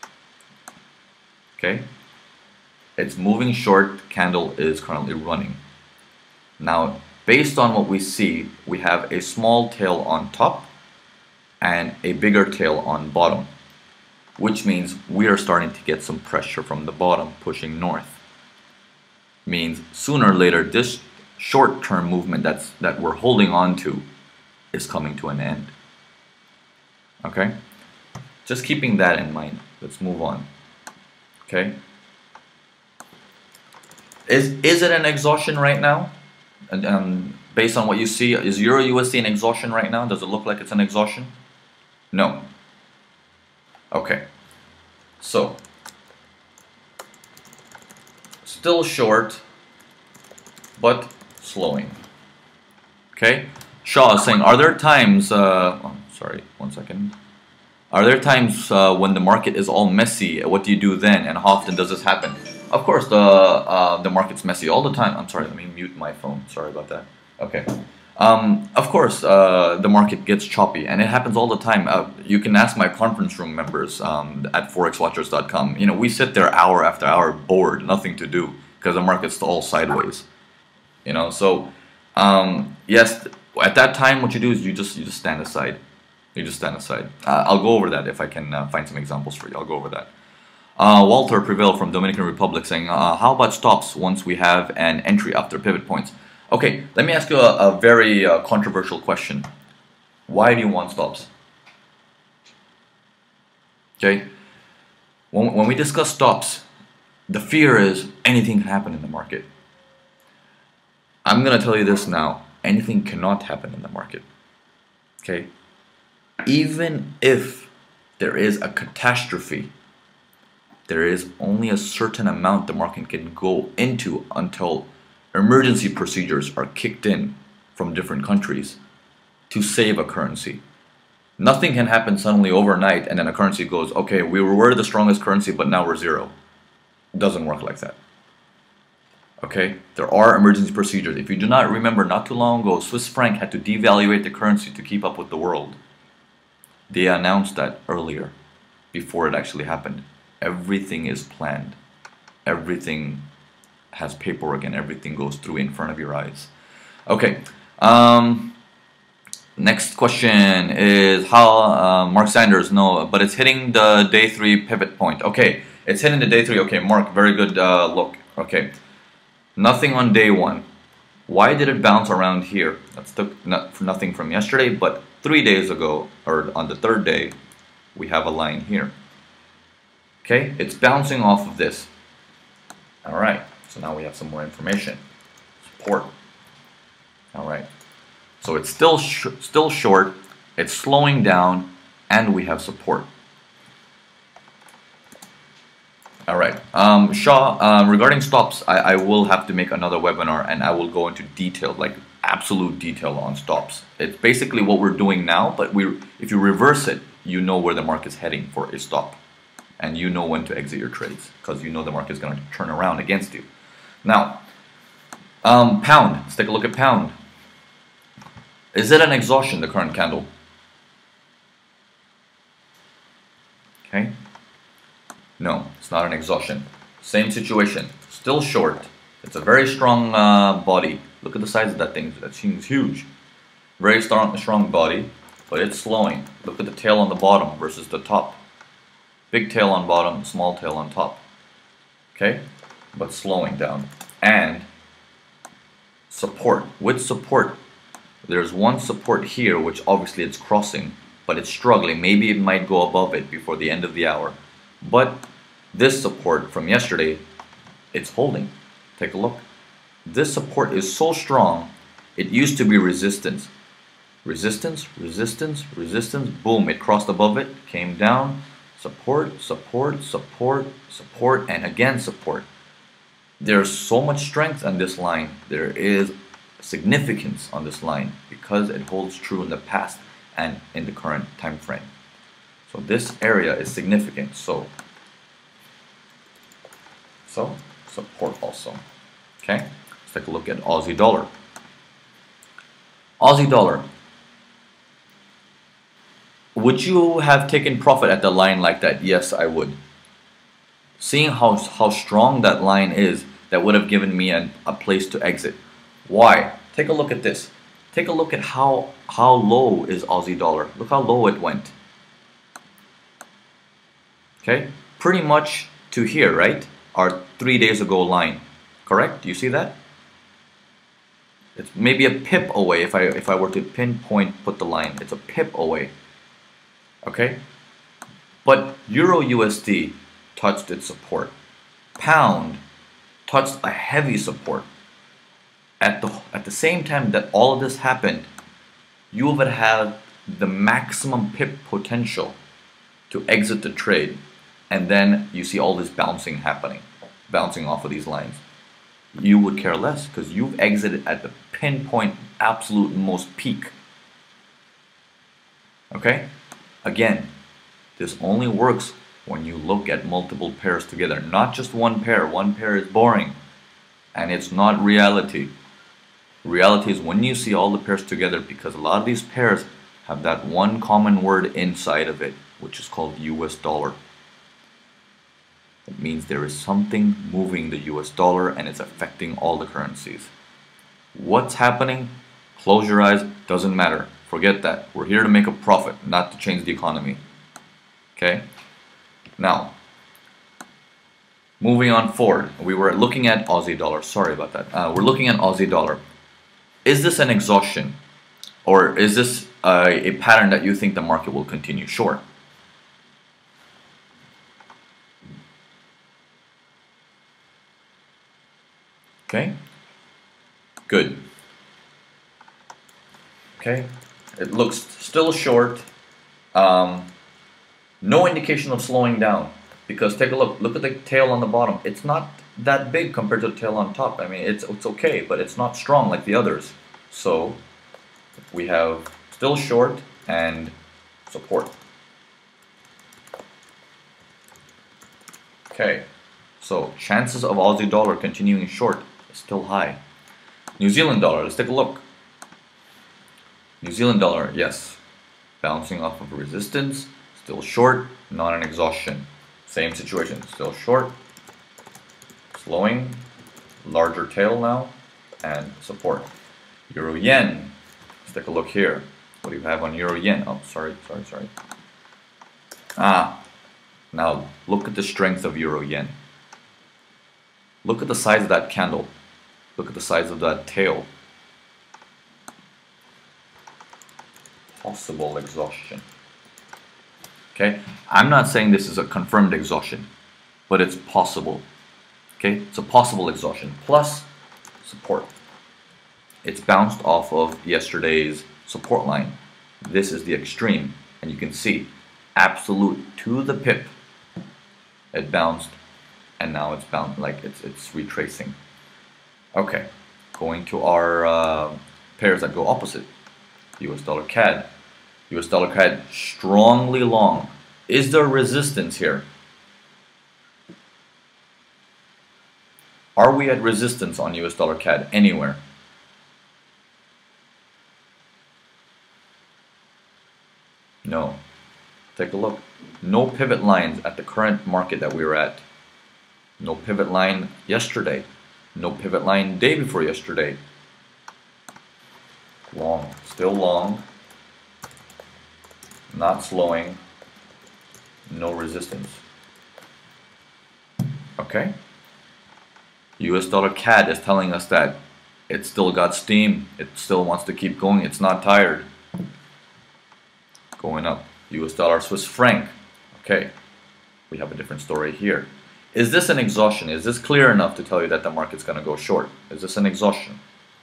Okay? It's moving short, candle is currently running. Now, based on what we see, we have a small tail on top and a bigger tail on bottom, which means we are starting to get some pressure from the bottom pushing north. Means sooner or later this short-term movement that's that we're holding on to is coming to an end. Okay? Just keeping that in mind. Let's move on. Okay? Is is it an exhaustion right now? And um, based on what you see, is Euro U S D an exhaustion right now? Does it look like it's an exhaustion? No. Okay. So, still short, but slowing. Okay? Shaw is saying, are there times, uh, oh, sorry, one second. Are there times uh, when the market is all messy? What do you do then? And how often does this happen? Of course, the uh, the market's messy all the time. I'm sorry, let me mute my phone. Sorry about that. Okay. Um, of course, uh, the market gets choppy, and it happens all the time. Uh, you can ask my conference room members um, at forex watchers dot com. You know, we sit there hour after hour, bored, nothing to do, because the market's all sideways. You know, so um, yes, at that time, what you do is you just you just stand aside. You just stand aside. Uh, I'll go over that if I can uh, find some examples for you. I'll go over that. Uh, Walter Prevail from Dominican Republic saying, uh, how about stops once we have an entry after pivot points? Okay, let me ask you a, a very uh, controversial question. Why do you want stops? Okay, when, when we discuss stops, the fear is anything can happen in the market. I'm going to tell you this now. Anything cannot happen in the market. Okay, even if there is a catastrophe, there is only a certain amount the market can go into until emergency procedures are kicked in from different countries to save a currency. Nothing can happen suddenly overnight and then a currency goes, okay, we were the strongest currency, but now we're zero. doesn't work like that. Okay, there are emergency procedures. If you do not remember, not too long ago, Swiss franc had to devaluate the currency to keep up with the world. They announced that earlier, before it actually happened. Everything is planned. Everything has paperwork and everything goes through in front of your eyes. Okay, um, next question is how uh, Mark Sanders, no, but it's hitting the day three pivot point. Okay, it's hitting the day three. Okay, Mark, very good uh, look. Okay, nothing on day one. Why did it bounce around here? That's the, not, nothing from yesterday, but three days ago, or on the third day, we have a line here. Okay, it's bouncing off of this. All right, so now we have some more information. Support. All right, so it's still sh still short, it's slowing down, and we have support. All right, um, Shaw, uh, regarding stops, I, I will have to make another webinar and I will go into detail, like absolute detail on stops. It's basically what we're doing now, but we, if you reverse it, you know where the market's heading for a stop. And you know when to exit your trades because you know the market is going to turn around against you. Now, um, pound. Let's take a look at pound. Is it an exhaustion, the current candle? Okay. No, it's not an exhaustion. Same situation. Still short. It's a very strong uh, body. Look at the size of that thing. That seems huge. Very strong, strong body, but it's slowing. Look at the tail on the bottom versus the top. Big tail on bottom, small tail on top. Okay? But slowing down. And support. With support, there's one support here, which obviously it's crossing, but it's struggling. Maybe it might go above it before the end of the hour. But this support from yesterday, it's holding. Take a look. This support is so strong, it used to be resistance. Resistance, resistance, resistance, boom, it crossed above it, came down. Support, support, support, support, and again support. There's so much strength on this line. There is significance on this line because it holds true in the past and in the current time frame. So this area is significant. So, so support also. Okay, let's take a look at Aussie dollar. Aussie dollar. Would you have taken profit at the line like that? Yes, I would. Seeing how, how strong that line is, that would have given me an, a place to exit. Why? Take a look at this. Take a look at how, how low is Aussie dollar. Look how low it went. Okay, pretty much to here, right? Our three days ago line. Correct? Do you see that? It's maybe a pip away if I, if I were to pinpoint put the line. It's a pip away. Okay, but Euro U S D touched its support. Pound touched a heavy support. At the at the same time that all of this happened, you would have the maximum pip potential to exit the trade, and then you see all this bouncing happening, bouncing off of these lines. You would care less because you've exited at the pinpoint absolute most peak. Okay. Again, this only works when you look at multiple pairs together, not just one pair. One pair is boring, and it's not reality. Reality is when you see all the pairs together, because a lot of these pairs have that one common word inside of it, which is called U S dollar. It means there is something moving the U S dollar, and it's affecting all the currencies. What's happening? Close your eyes, doesn't matter. Forget that. We're here to make a profit, not to change the economy. Okay? Now, moving on forward. We were looking at Aussie dollar. Sorry about that. Uh, we're looking at Aussie dollar. Is this an exhaustion? Or is this uh, a pattern that you think the market will continue short? Okay? Good. Okay? It looks still short. Um, no indication of slowing down, because take a look. Look at the tail on the bottom. It's not that big compared to the tail on top. I mean, it's it's okay, but it's not strong like the others. So we have still short and support. Okay, So chances of Aussie dollar continuing short is still high. New Zealand dollar, let's take a look. New Zealand dollar, yes, bouncing off of resistance, still short, not an exhaustion. Same situation, still short, slowing, larger tail now, and support. Euro yen, let's take a look here. What do you have on euro yen? Oh, sorry, sorry, sorry. Ah, now look at the strength of euro yen. Look at the size of that candle. Look at the size of that tail. Possible exhaustion. Okay, I'm not saying this is a confirmed exhaustion, but it's possible. Okay, it's a possible exhaustion plus support. It's bounced off of yesterday's support line. This is the extreme, and you can see absolute to the pip. It bounced, and now it's bound like it's it's retracing. Okay, going to our uh, pairs that go opposite. U S dollar C A D. U S dollar C A D strongly long. Is there resistance here? Are we at resistance on U S dollar C A D anywhere? No. Take a look. No pivot lines at the current market that we were at. No pivot line yesterday. No pivot line day before yesterday. Long. Still long. Not slowing. No resistance. Okay. U S dollar C A D is telling us that it still got steam. It still wants to keep going. It's not tired. Going up. U S dollar Swiss franc. Okay. We have a different story here. Is this an exhaustion? Is this clear enough to tell you that the market's going to go short? Is this an exhaustion?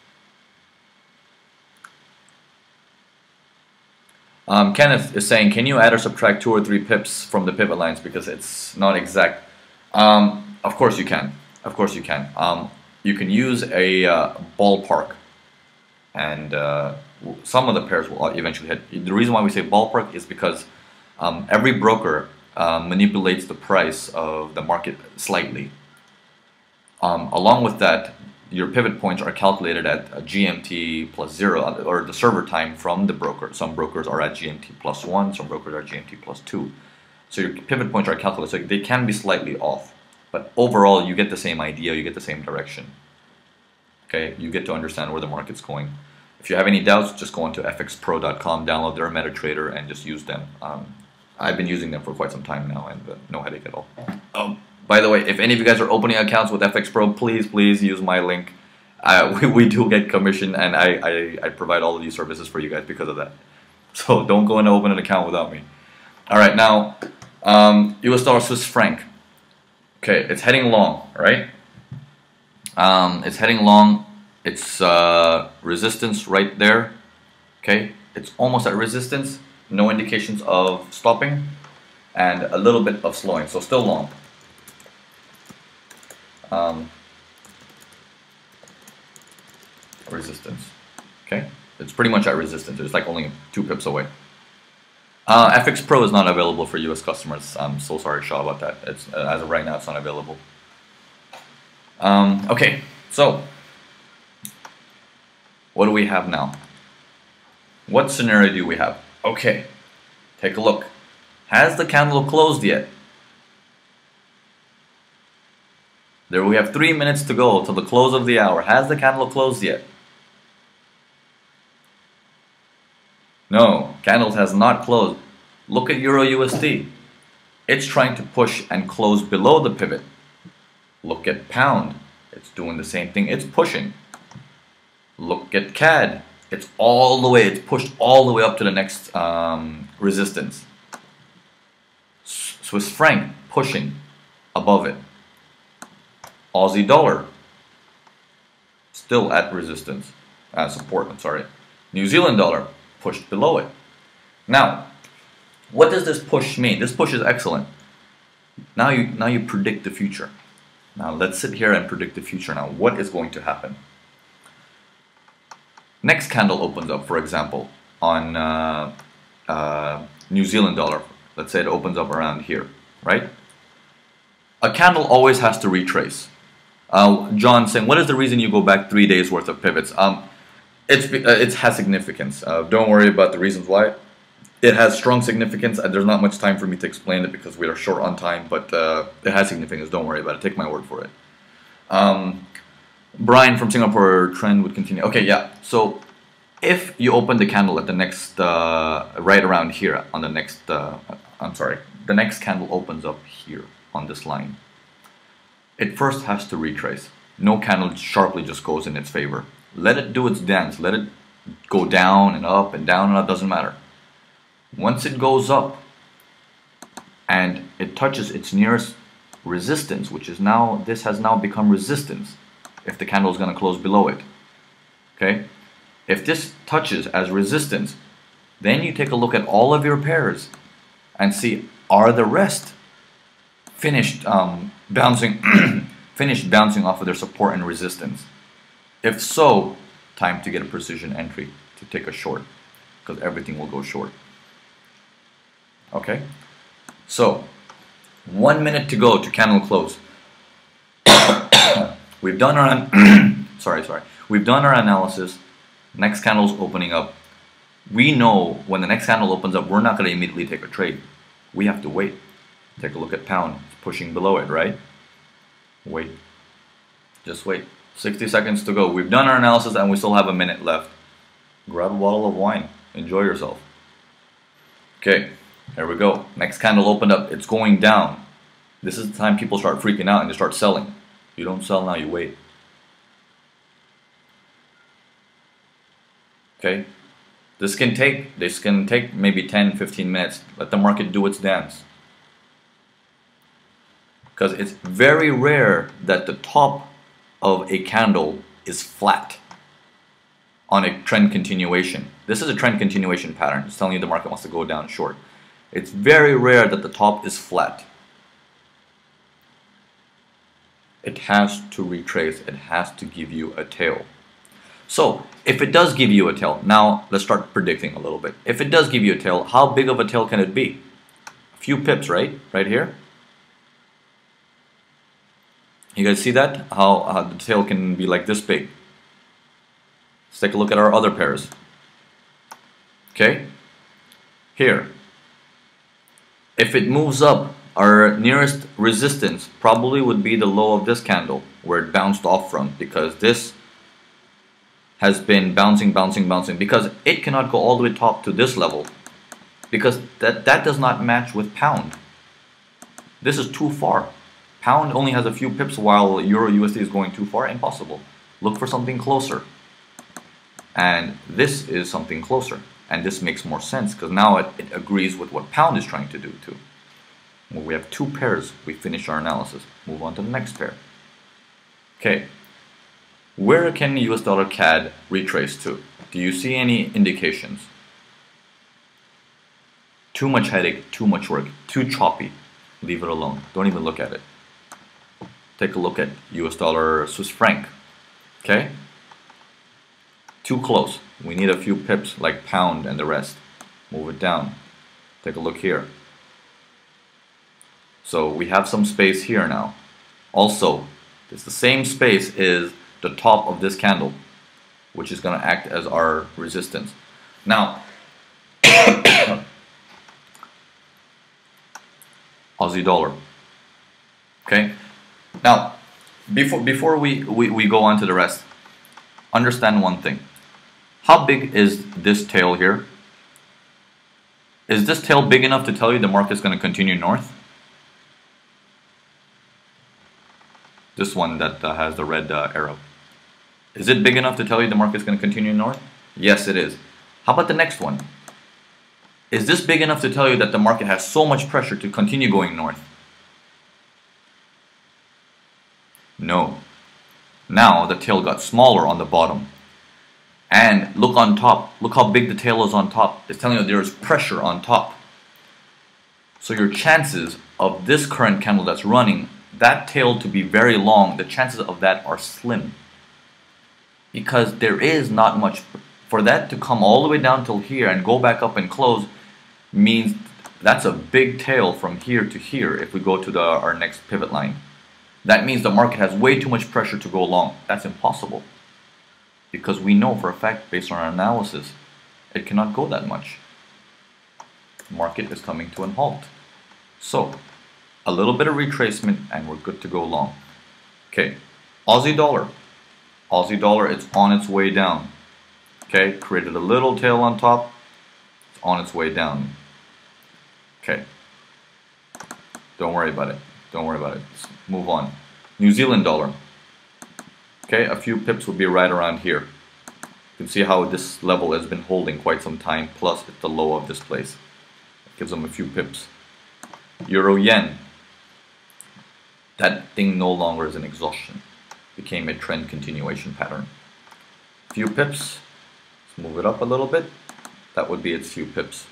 Um, Kenneth is saying, can you add or subtract two or three pips from the pivot lines because it's not exact? Um, of course you can. Of course you can. Um, you can use a uh, ballpark, and uh, some of the pairs will eventually hit. The reason why we say ballpark is because um, every broker uh, manipulates the price of the market slightly. Um, along with that, your pivot points are calculated at G M T plus zero, or the server time from the broker. Some brokers are at G M T plus one, some brokers are G M T plus two. So your pivot points are calculated, so they can be slightly off. But overall, you get the same idea, you get the same direction. Okay, you get to understand where the market's going. If you have any doubts, just go into f x pro dot com, download their MetaTrader, and just use them. Um, I've been using them for quite some time now, and uh, no headache at all. Um, By the way, if any of you guys are opening accounts with F X Pro, please, please use my link. Uh, we, we do get commission, and I, I, I provide all of these services for you guys because of that. So don't go and open an account without me. All right, now, um, U S dollar Swiss franc. Okay, it's heading long, right? Um, it's heading long. It's uh, resistance right there. Okay, it's almost at resistance. No indications of stopping, and a little bit of slowing, so still long. Um, resistance. Okay, it's pretty much at resistance. It's like only two pips away. Uh, F X Pro is not available for U S customers. I'm so sorry, Shaw, about that. It's uh, as of right now, it's not available. Um, okay, so what do we have now? What scenario do we have? Okay, take a look. Has the candle closed yet? There we have three minutes to go till the close of the hour. Has the candle closed yet? No, candles has not closed. Look at Euro U S D. It's trying to push and close below the pivot. Look at Pound. It's doing the same thing. It's pushing. Look at C A D. It's all the way. It's pushed all the way up to the next um, resistance. Swiss franc pushing above it. Aussie dollar still at resistance, uh, support, I'm sorry. New Zealand dollar pushed below it. Now, what does this push mean? This push is excellent. Now you, now you predict the future. Now let's sit here and predict the future. Now, what is going to happen? Next candle opens up, for example, on uh, uh, New Zealand dollar. Let's say it opens up around here, right? A candle always has to retrace. Uh, John saying, what is the reason you go back three days worth of pivots? Um, it's uh, it has significance. Uh, don't worry about the reasons why. It has strong significance, and there's not much time for me to explain it because we are short on time. But uh, it has significance. Don't worry about it. Take my word for it. Um, Brian from Singapore, trend would continue. Okay, yeah. So if you open the candle at the next, uh, right around here on the next, uh, I'm sorry, the next candle opens up here on this line. It first has to retrace. No candle sharply just goes in its favor. Let it do its dance. Let it go down and up and down and up. Doesn't matter. Once it goes up and it touches its nearest resistance, which is now, this has now become resistance if the candle is going to close below it. Okay? If this touches as resistance, then you take a look at all of your pairs and see, are the rest finished um, bouncing finished bouncing off of their support and resistance? If so, time to get a precision entry to take a short, because everything will go short. Okay? So, one minute to go to candle close. We've done our sorry, sorry. We've done our analysis. Next candle's opening up. We know when the next candle opens up, we're not going to immediately take a trade. We have to wait. Take a look at pound. It's pushing below it, right? Wait. Just wait. sixty seconds to go. We've done our analysis and we still have a minute left. Grab a bottle of wine. Enjoy yourself. Okay, here we go. Next candle opened up. It's going down. This is the time people start freaking out and they start selling. You don't sell now, you wait. Okay? This can take this can take maybe ten, fifteen minutes. Let the market do its dance. Because it's very rare that the top of a candle is flat on a trend continuation. This is a trend continuation pattern. It's telling you the market wants to go down short. It's very rare that the top is flat. It has to retrace. It has to give you a tail. So, if it does give you a tail, now let's start predicting a little bit. If it does give you a tail, how big of a tail can it be? A few pips, right? Right here. You guys see that? How, how the tail can be like this big. Let's take a look at our other pairs. Okay? Here. If it moves up, our nearest resistance probably would be the low of this candle, where it bounced off from, because this has been bouncing, bouncing, bouncing, because it cannot go all the way top to this level, because that, that does not match with pound. This is too far. Pound only has a few pips while Euro U S D is going too far. Impossible. Look for something closer. And this is something closer. And this makes more sense because now it, it agrees with what pound is trying to do too. Well, we have two pairs. We finish our analysis. Move on to the next pair. Okay. Where can U S dollar C A D retrace to? Do you see any indications? Too much headache, too much work, too choppy. Leave it alone. Don't even look at it. Take a look at U S dollar Swiss franc. Okay? Too close. We need a few pips like pound and the rest. Move it down. Take a look here. So we have some space here now. Also, it's the same space is the top of this candle, which is going to act as our resistance. Now, Aussie dollar. Okay? Now, before before we, we, we go on to the rest, understand one thing. How big is this tail here? Is this tail big enough to tell you the market's going to continue north? This one that uh, has the red uh, arrow. Is it big enough to tell you the market's going to continue north? Yes, it is. How about the next one? Is this big enough to tell you that the market has so much pressure to continue going north? No. Now the tail got smaller on the bottom. And look on top. Look how big the tail is on top. It's telling you there is pressure on top. So your chances of this current candle that's running, that tail to be very long, the chances of that are slim. Because there is not much. For that to come all the way down till here and go back up and close means That's a big tail from here to here if we go to the, our next pivot line. That means the market has way too much pressure to go long. That's impossible. Because we know for a fact, based on our analysis, it cannot go that much. The market is coming to an halt. So, a little bit of retracement and we're good to go long. Okay, Aussie dollar. Aussie dollar, it's on its way down. Okay, created a little tail on top. It's on its way down. Okay, don't worry about it. Don't worry about it. Let's move on. New Zealand dollar. Okay, a few pips will be right around here. You can see how this level has been holding quite some time, plus it's the low of this place. It gives them a few pips. Euro yen. That thing no longer is an exhaustion. Became a trend continuation pattern. Few pips. Let's move it up a little bit. That would be its few pips.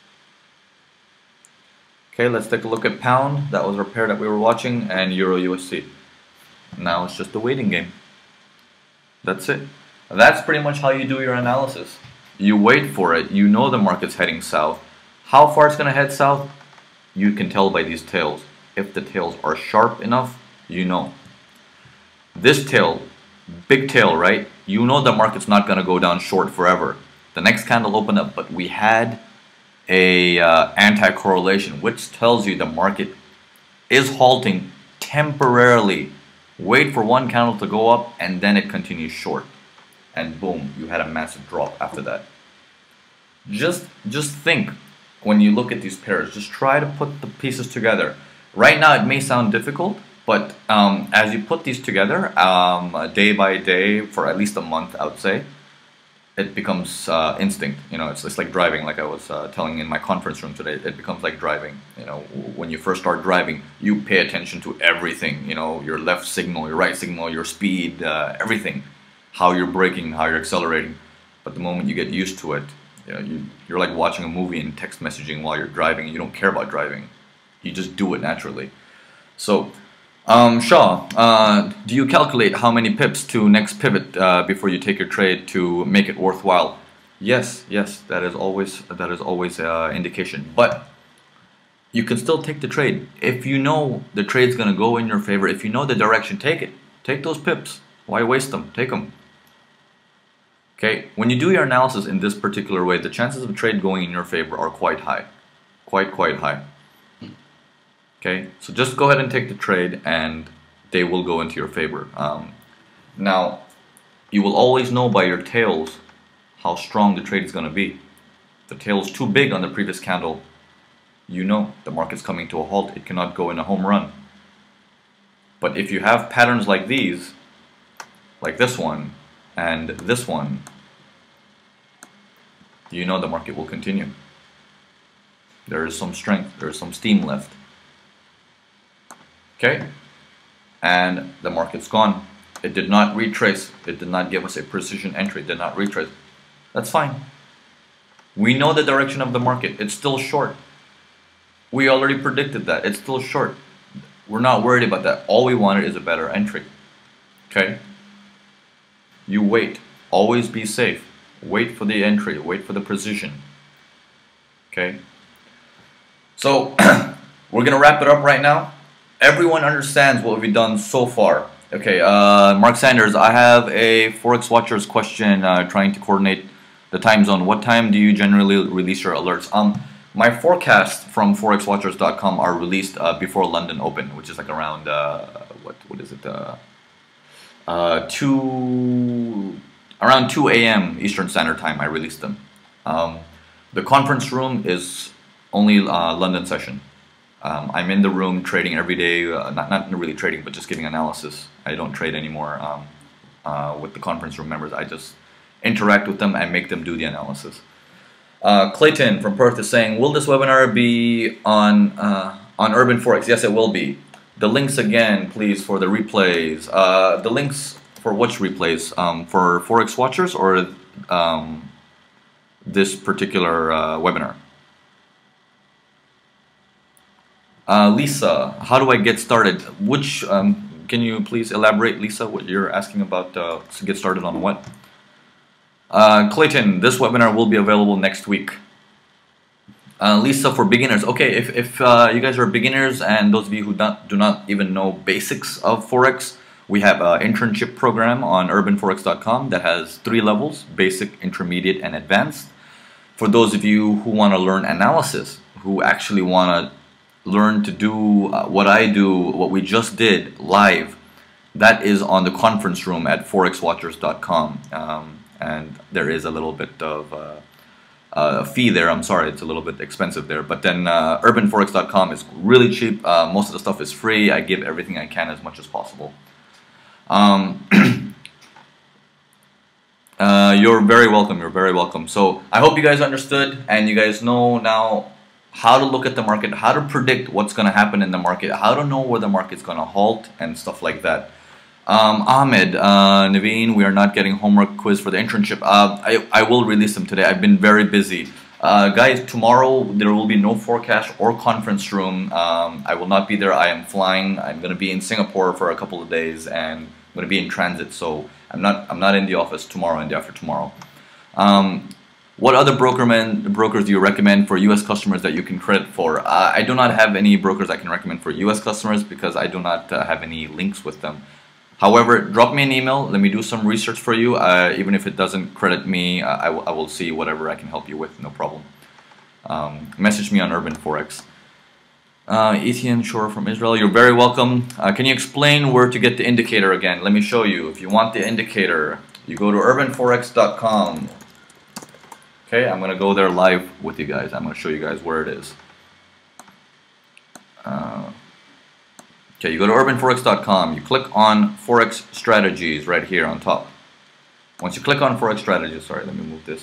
Okay, let's take a look at pound. That was our pair that we were watching, and Euro U S D. Now it's just a waiting game. That's it. That's pretty much how you do your analysis. You wait for it. You know the market's heading south. How far it's going to head south? You can tell by these tails. If the tails are sharp enough, you know. This tail, big tail, right? You know the market's not going to go down short forever. The next candle opened up, but we had a uh, anti-correlation, which tells you the market is halting temporarily. Wait for one candle to go up, and then it continues short. And boom, you had a massive drop after that. Just, just think, when you look at these pairs, just try to put the pieces together. Right now it may sound difficult, but um, as you put these together, um, day by day, for at least a month, I would say, it becomes uh, instinct. You know, it's, it's like driving, like I was uh, telling in my conference room today. It becomes like driving. You know, when you first start driving, you pay attention to everything. You know, your left signal, your right signal, your speed, uh, everything. How you're braking, how you're accelerating. But the moment you get used to it, you know, you, you're like watching a movie and text messaging while you're driving. You don't care about driving. You just do it naturally. So, um, Shaw, uh, do you calculate how many pips to next pivot uh, before you take your trade to make it worthwhile? Yes, yes, that is always that is always uh, indication. But you can still take the trade if you know the trade's gonna go in your favor. If you know the direction, take it. Take those pips. Why waste them? Take them. Okay, when you do your analysis in this particular way, the chances of a trade going in your favor are quite high. Quite, quite high. Okay, so just go ahead and take the trade and they will go into your favor. Um, now, you will always know by your tails how strong the trade is going to be. If the tail is too big on the previous candle, you know the market's coming to a halt. It cannot go in a home run. But if you have patterns like these, like this one and this one, you know the market will continue. There is some strength, there is some steam left. Okay, and the market's gone. It did not retrace. It did not give us a precision entry. It did not retrace. That's fine. We know the direction of the market. It's still short. We already predicted that. It's still short. We're not worried about that. All we wanted is a better entry. Okay? You wait. Always be safe. Wait for the entry. Wait for the precision. Okay? So, we're going to wrap it up right now. Everyone understands what we've done so far. Okay, uh, Mark Sanders, I have a Forex Watchers question uh, trying to coordinate the time zone. What time do you generally release your alerts? Um, my forecasts from forex watchers dot com are released uh, before London Open, which is like around, uh, what what is it, uh, uh, two, around two A M Eastern Standard Time I release them. Um, the conference room is only uh, London session. Um, I'm in the room trading every day, uh, not, not really trading, but just giving analysis. I don't trade anymore um, uh, with the conference room members. I just interact with them and make them do the analysis. Uh, Clayton from Perth is saying, will this webinar be on, uh, on Urban Forex? Yes, it will be. The links again, please, for the replays. Uh, the links for which replays? Um, for Forex Watchers or um, this particular uh, webinar? Uh, Lisa, how do I get started? Which, um, can you please elaborate, Lisa, what you're asking about uh, to get started on what? Uh, Clayton, this webinar will be available next week. Uh, Lisa, for beginners. Okay, if, if uh, you guys are beginners and those of you who not, do not even know basics of Forex, we have an internship program on urban forex dot com that has three levels: basic, intermediate, and advanced. For those of you who want to learn analysis, who actually want to learn to do uh, what I do, what we just did live, that is on the conference room at forex watchers dot com. Um, and there is a little bit of uh, a fee there. I'm sorry, it's a little bit expensive there. But then uh, urban forex dot com is really cheap. Uh, most of the stuff is free. I give everything I can as much as possible. Um, uh, you're very welcome. You're very welcome. So I hope you guys understood and you guys know now how to look at the market, how to predict what's going to happen in the market, how to know where the market's going to halt and stuff like that. Um, Ahmed, uh, Navin, we are not getting homework quiz for the internship. Uh, I, I will release them today. I've been very busy. Uh, guys, tomorrow there will be no forecast or conference room. Um, I will not be there. I am flying. I'm going to be in Singapore for a couple of days and I'm going to be in transit. So I'm not, I'm not in the office tomorrow and the after tomorrow. Um, what other brokerman, brokers do you recommend for U S customers that you can credit for? Uh, I do not have any brokers I can recommend for U S customers because I do not uh, have any links with them. However, drop me an email, let me do some research for you. Uh, even if it doesn't credit me, uh, I, I will see whatever I can help you with, no problem. Um, message me on Urban Forex. Uh, Etienne Shore from Israel, you're very welcome. Uh, can you explain where to get the indicator again? Let me show you. If you want the indicator, you go to urban forex dot com. Okay, I'm going to go there live with you guys. I'm going to show you guys where it is. Uh, Okay, you go to urban forex dot com, you click on Forex Strategies right here on top. Once you click on Forex Strategies, sorry, let me move this.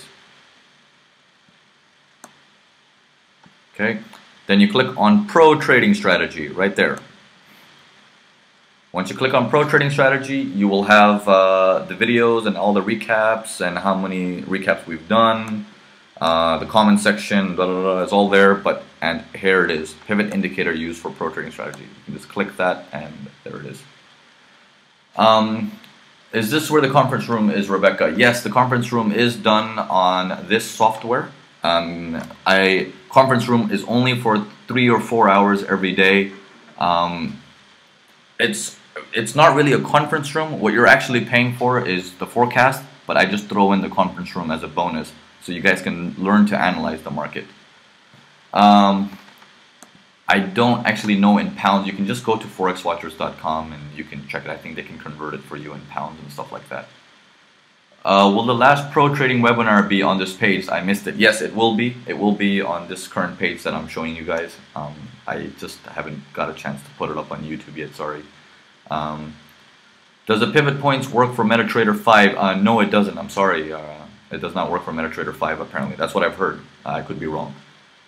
Okay, then you click on Pro Trading Strategy right there. Once you click on Pro Trading Strategy, you will have uh, the videos and all the recaps and how many recaps we've done. Uh, the comment section, blah, blah, blah, it's all there, but and here it is, pivot indicator used for pro trading strategy. You can just click that and there it is. Um, is this where the conference room is, Rebecca? Yes, the conference room is done on this software. Um, I conference room is only for three or four hours every day. Um, it's it's not really a conference room. What you're actually paying for is the forecast, but I just throw in the conference room as a bonus. So you guys can learn to analyze the market. Um, I don't actually know in pounds. You can just go to forex watchers dot com and you can check it. I think they can convert it for you in pounds and stuff like that. Uh, will the last pro trading webinar be on this page? I missed it. Yes, it will be. It will be on this current page that I'm showing you guys. Um, I just haven't got a chance to put it up on YouTube yet. Sorry. Um, does the pivot points work for MetaTrader five? Uh, no, it doesn't. I'm sorry. Uh, It does not work for MetaTrader five apparently. That's what I've heard. Uh, I could be wrong.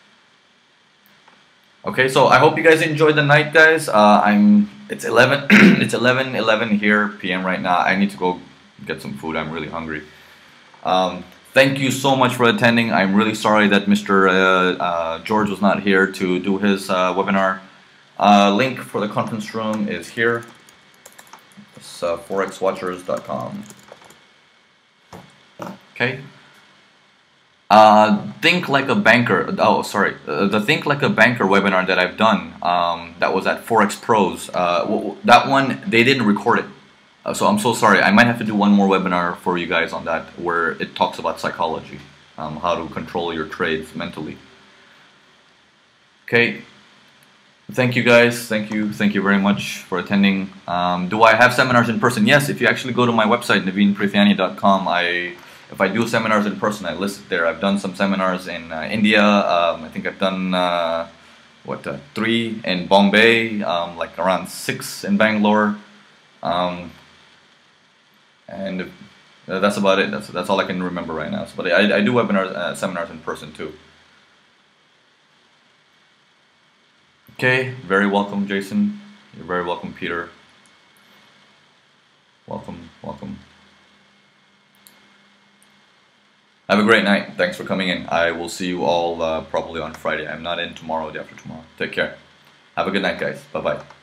Okay, so I hope you guys enjoyed the night, guys. Uh, I'm. It's eleven. It's eleven eleven here p m right now. I need to go get some food. I'm really hungry. Um, thank you so much for attending. I'm really sorry that Mister Uh, uh, George was not here to do his uh, webinar. Uh, link for the conference room is here. It's uh, forex watchers dot com. Okay. Uh, think like a banker. Oh, sorry. Uh, the Think Like a Banker webinar that I've done. Um, that was at Forex Pros. Uh, that one they didn't record it, uh, so I'm so sorry. I might have to do one more webinar for you guys on that, where it talks about psychology, um, how to control your trades mentally. Okay. Thank you guys. Thank you. Thank you very much for attending. Um, do I have seminars in person? Yes. If you actually go to my website, navin prithyani dot com, I. If I do seminars in person, I list it there. I've done some seminars in uh, India. Um, I think I've done, uh, what, uh, three in Bombay, um, like around six in Bangalore. Um, and uh, that's about it. That's, that's all I can remember right now. So, but I, I do webinars, uh, seminars in person too. Okay, very welcome, Jason. You're very welcome, Peter. Welcome, welcome. Have a great night. Thanks for coming in. I will see you all uh, probably on Friday. I'm not in tomorrow, the day after tomorrow. Take care. Have a good night, guys. Bye-bye.